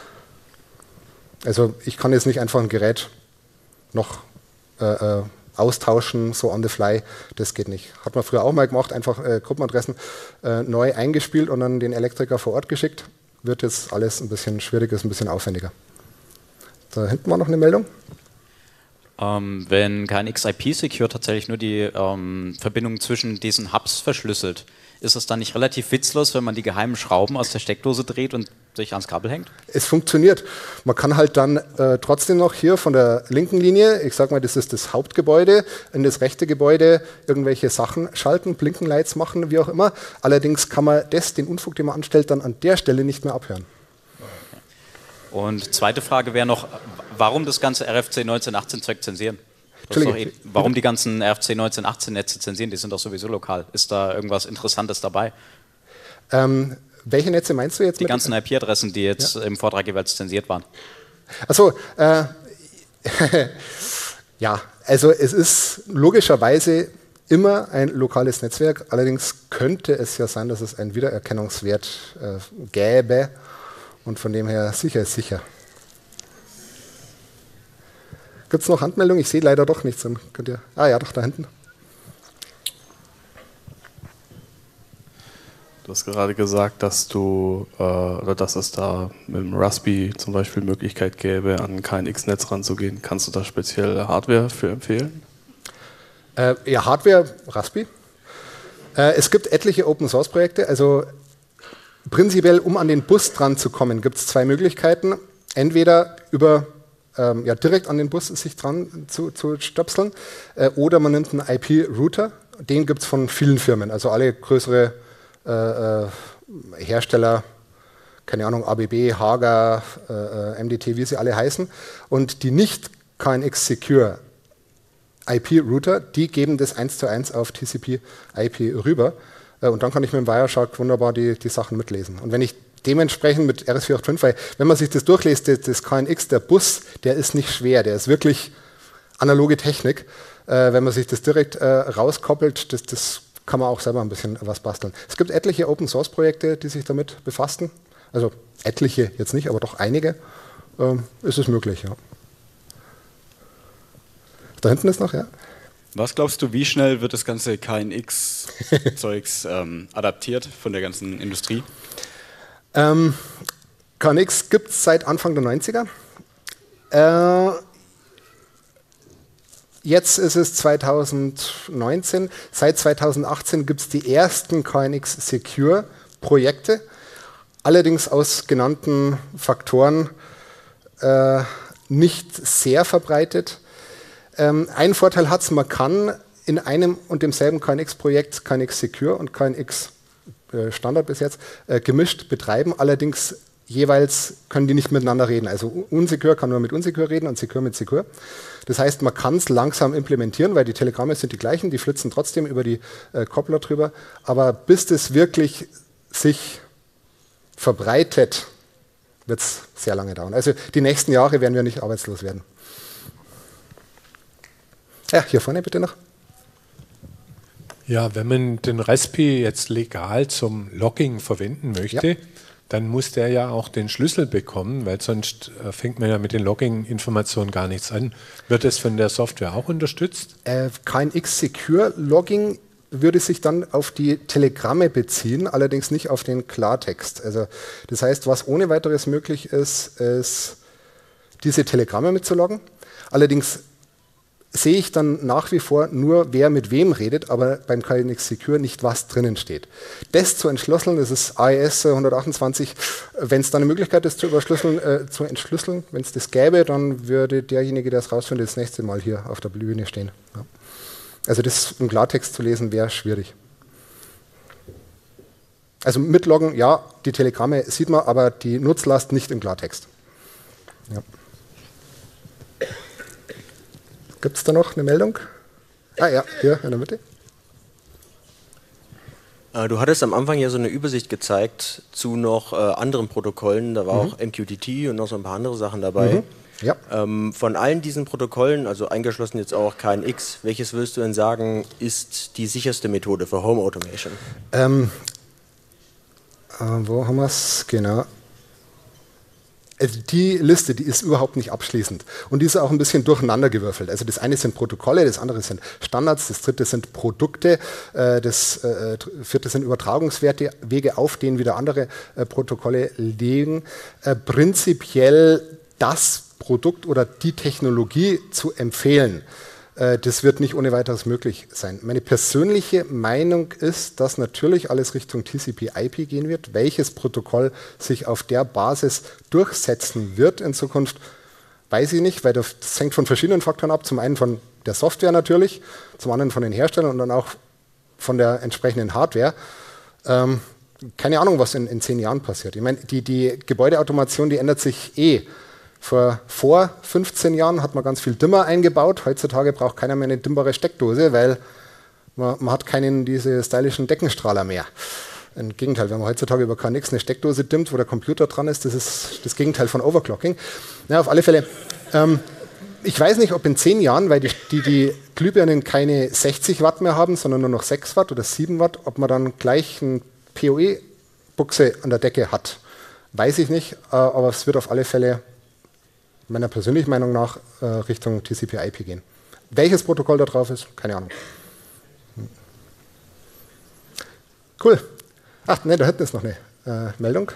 Speaker 2: Also ich kann jetzt nicht einfach ein Gerät noch äh, äh, austauschen, so on the fly, das geht nicht. Hat man früher auch mal gemacht, einfach äh, Gruppenadressen äh, neu eingespielt und dann den Elektriker vor Ort geschickt. Wird jetzt alles ein bisschen schwieriger, ist ein bisschen aufwendiger. Da hinten war noch eine Meldung.
Speaker 9: Ähm, wenn K N X I P Secure tatsächlich nur die ähm, Verbindung zwischen diesen Hubs verschlüsselt, ist es dann nicht relativ witzlos, wenn man die geheimen Schrauben aus der Steckdose dreht und sich ans Kabel hängt? Es
Speaker 2: funktioniert. Man kann halt dann äh, trotzdem noch hier von der linken Linie, ich sag mal, das ist das Hauptgebäude, in das rechte Gebäude irgendwelche Sachen schalten, Blinkenlights machen, wie auch immer. Allerdings kann man das, den Unfug, den man anstellt, dann an der Stelle nicht mehr abhören.
Speaker 9: Und zweite Frage wäre noch, warum das ganze R F C neunzehnhundertachtzehn Zeug zensieren? Eh, warum die ganzen R F C neunzehnhundertachtzehn Netze zensieren? Die sind doch sowieso lokal. Ist da irgendwas Interessantes dabei?
Speaker 2: Ähm, welche Netze meinst du jetzt?
Speaker 9: Die ganzen I P-Adressen, die jetzt ja. im Vortrag jeweils zensiert waren.
Speaker 2: Achso, äh, ja, also es ist logischerweise immer ein lokales Netzwerk. Allerdings könnte es ja sein, dass es einen Wiedererkennungswert äh, gäbe und von dem her sicher ist sicher. Gibt es noch Handmeldungen? Ich sehe leider doch nichts. Dann könnt ihr, ah ja, doch, da hinten.
Speaker 10: Du hast gerade gesagt, dass du äh, oder dass es da mit dem Raspi zum Beispiel Möglichkeit gäbe, an ein K N X-Netz ranzugehen. Kannst du da spezielle Hardware für empfehlen?
Speaker 2: Äh, ja, Hardware, Raspi. Äh, es gibt etliche Open-Source-Projekte. Also prinzipiell, um an den Bus dran zu kommen, gibt es zwei Möglichkeiten. Entweder über ja, direkt an den Bus sich dran zu, zu stöpseln. Äh, oder man nimmt einen I P-Router. Den gibt es von vielen Firmen. Also alle größere äh, äh, Hersteller, keine Ahnung, A B B, Hager, äh, M D T, wie sie alle heißen. Und die nicht K N X Secure I P-Router, die geben das eins zu eins auf T C P I P rüber. Äh, und dann kann ich mit dem Wireshark wunderbar die, die Sachen mitlesen. Und wenn ich dementsprechend mit R S vier acht fünf, weil wenn man sich das durchliest, das, das K N X, der Bus, der ist nicht schwer, der ist wirklich analoge Technik. Äh, wenn man sich das direkt äh, rauskoppelt, das, das kann man auch selber ein bisschen was basteln. Es gibt etliche Open-Source-Projekte, die sich damit befassen. Also etliche jetzt nicht, aber doch einige. Ähm, ist es möglich, ja. Da hinten ist noch, ja.
Speaker 11: Was glaubst du, wie schnell wird das ganze K N X-Zeugs ähm, adaptiert von der ganzen Industrie?
Speaker 2: Ähm, K N X gibt es seit Anfang der neunziger. Äh, jetzt ist es zweitausendneunzehn. Seit zweitausendachtzehn gibt es die ersten K N X Secure Projekte. Allerdings aus genannten Faktoren äh, nicht sehr verbreitet. Ähm, ein Vorteil hat es, man kann in einem und demselben K N X-Projekt K N X Secure und K N X äh, Standard bis jetzt äh, gemischt betreiben. Allerdings jeweils können die nicht miteinander reden. Also Unsecure kann nur mit Unsecure reden und Secure mit Secure. Das heißt, man kann es langsam implementieren, weil die Telegramme sind die gleichen, die flitzen trotzdem über die äh, Koppler drüber. Aber bis das wirklich sich verbreitet, wird es sehr lange dauern. Also die nächsten Jahre werden wir nicht arbeitslos werden. Ja, hier vorne bitte noch.
Speaker 12: Ja, wenn man den Raspi jetzt legal zum Logging verwenden möchte, ja, dann muss der ja auch den Schlüssel bekommen, weil sonst äh, fängt man ja mit den Logging-Informationen gar nichts an. Wird das von der Software auch unterstützt?
Speaker 2: Äh, K N X Secure Logging würde sich dann auf die Telegramme beziehen, allerdings nicht auf den Klartext. Also das heißt, was ohne weiteres möglich ist, ist diese Telegramme mitzuloggen. Allerdings sehe ich dann nach wie vor nur, wer mit wem redet, aber beim K N X Secure nicht, was drinnen steht. Das zu entschlüsseln, das ist A E S hundertachtundzwanzig, wenn es da eine Möglichkeit ist, zu überschlüsseln, äh, zu entschlüsseln, wenn es das gäbe, dann würde derjenige, der es rausfindet, das nächste Mal hier auf der Bühne stehen. Ja. Also das im Klartext zu lesen, wäre schwierig. Also mitloggen, ja, die Telegramme sieht man, aber die Nutzlast nicht im Klartext. Ja. Gibt es da noch eine Meldung? Ah ja, hier in der Mitte.
Speaker 8: Du hattest am Anfang ja so eine Übersicht gezeigt zu noch äh, anderen Protokollen. Da war mhm. auch M Q T T und noch so ein paar andere Sachen dabei.
Speaker 2: Mhm. Ja.
Speaker 8: Ähm, von allen diesen Protokollen, also eingeschlossen jetzt auch K N X, welches würdest du denn sagen, ist die sicherste Methode für Home Automation?
Speaker 2: Ähm, äh, wo haben wir es? Genau. Also die Liste, die ist überhaupt nicht abschließend und die ist auch ein bisschen durcheinandergewürfelt. Also das eine sind Protokolle, das andere sind Standards, das dritte sind Produkte, äh, das äh, vierte sind Übertragungswerte, Wege, auf denen wieder andere äh, Protokolle liegen. Äh, prinzipiell das Produkt oder die Technologie zu empfehlen, äh, das wird nicht ohne weiteres möglich sein. Meine persönliche Meinung ist, dass natürlich alles Richtung T C P I P gehen wird. Welches Protokoll sich auf der Basis durchsetzen wird in Zukunft, weiß ich nicht, weil das hängt von verschiedenen Faktoren ab. Zum einen von der Software natürlich, zum anderen von den Herstellern und dann auch von der entsprechenden Hardware. Ähm, keine Ahnung, was in, in zehn Jahren passiert. Ich meine, die, die Gebäudeautomation, die ändert sich eh. Vor, vor fünfzehn Jahren hat man ganz viel Dimmer eingebaut. Heutzutage braucht keiner mehr eine dimmbare Steckdose, weil man, man hat keinen diese stylischen Deckenstrahler mehr. Im Gegenteil, wenn man heutzutage über K N X eine Steckdose dimmt, wo der Computer dran ist, das ist das Gegenteil von Overclocking. Ja, auf alle Fälle, ähm, ich weiß nicht, ob in zehn Jahren, weil die, die, die Glühbirnen keine sechzig Watt mehr haben, sondern nur noch sechs Watt oder sieben Watt, ob man dann gleich eine P O E-Buchse an der Decke hat. Weiß ich nicht, äh, aber es wird auf alle Fälle meiner persönlichen Meinung nach äh, Richtung T C P I P gehen. Welches Protokoll da drauf ist, keine Ahnung. Hm. Cool. Ach, ne, da hinten ist noch eine äh, Meldung.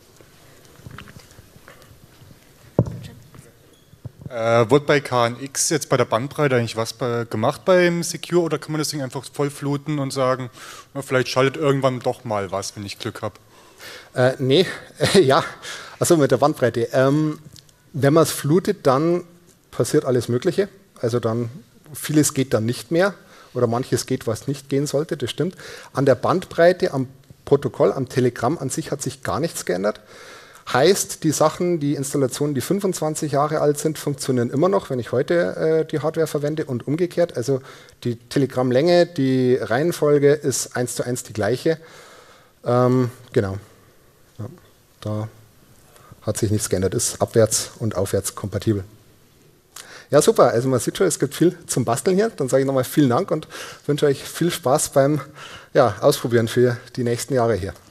Speaker 13: Äh, wird bei K N X jetzt bei der Bandbreite eigentlich was bei, gemacht beim Secure oder kann man das Ding einfach vollfluten und sagen, na, vielleicht schaltet irgendwann doch mal was, wenn ich Glück habe?
Speaker 2: Äh, nee, äh, ja, also mit der Bandbreite. Ähm, Wenn man es flutet, dann passiert alles Mögliche. Also dann, vieles geht dann nicht mehr oder manches geht, was nicht gehen sollte, das stimmt. An der Bandbreite, am Protokoll, am Telegramm an sich hat sich gar nichts geändert. Heißt, die Sachen, die Installationen, die fünfundzwanzig Jahre alt sind, funktionieren immer noch, wenn ich heute äh, die Hardware verwende und umgekehrt. Also die Telegrammlänge, die Reihenfolge ist eins zu eins die gleiche. Ähm, genau. Ja, da hat sich nichts geändert, ist abwärts und aufwärts kompatibel. Ja, super. Also man sieht schon, es gibt viel zum Basteln hier. Dann sage ich nochmal vielen Dank und wünsche euch viel Spaß beim ja, Ausprobieren für die nächsten Jahre hier.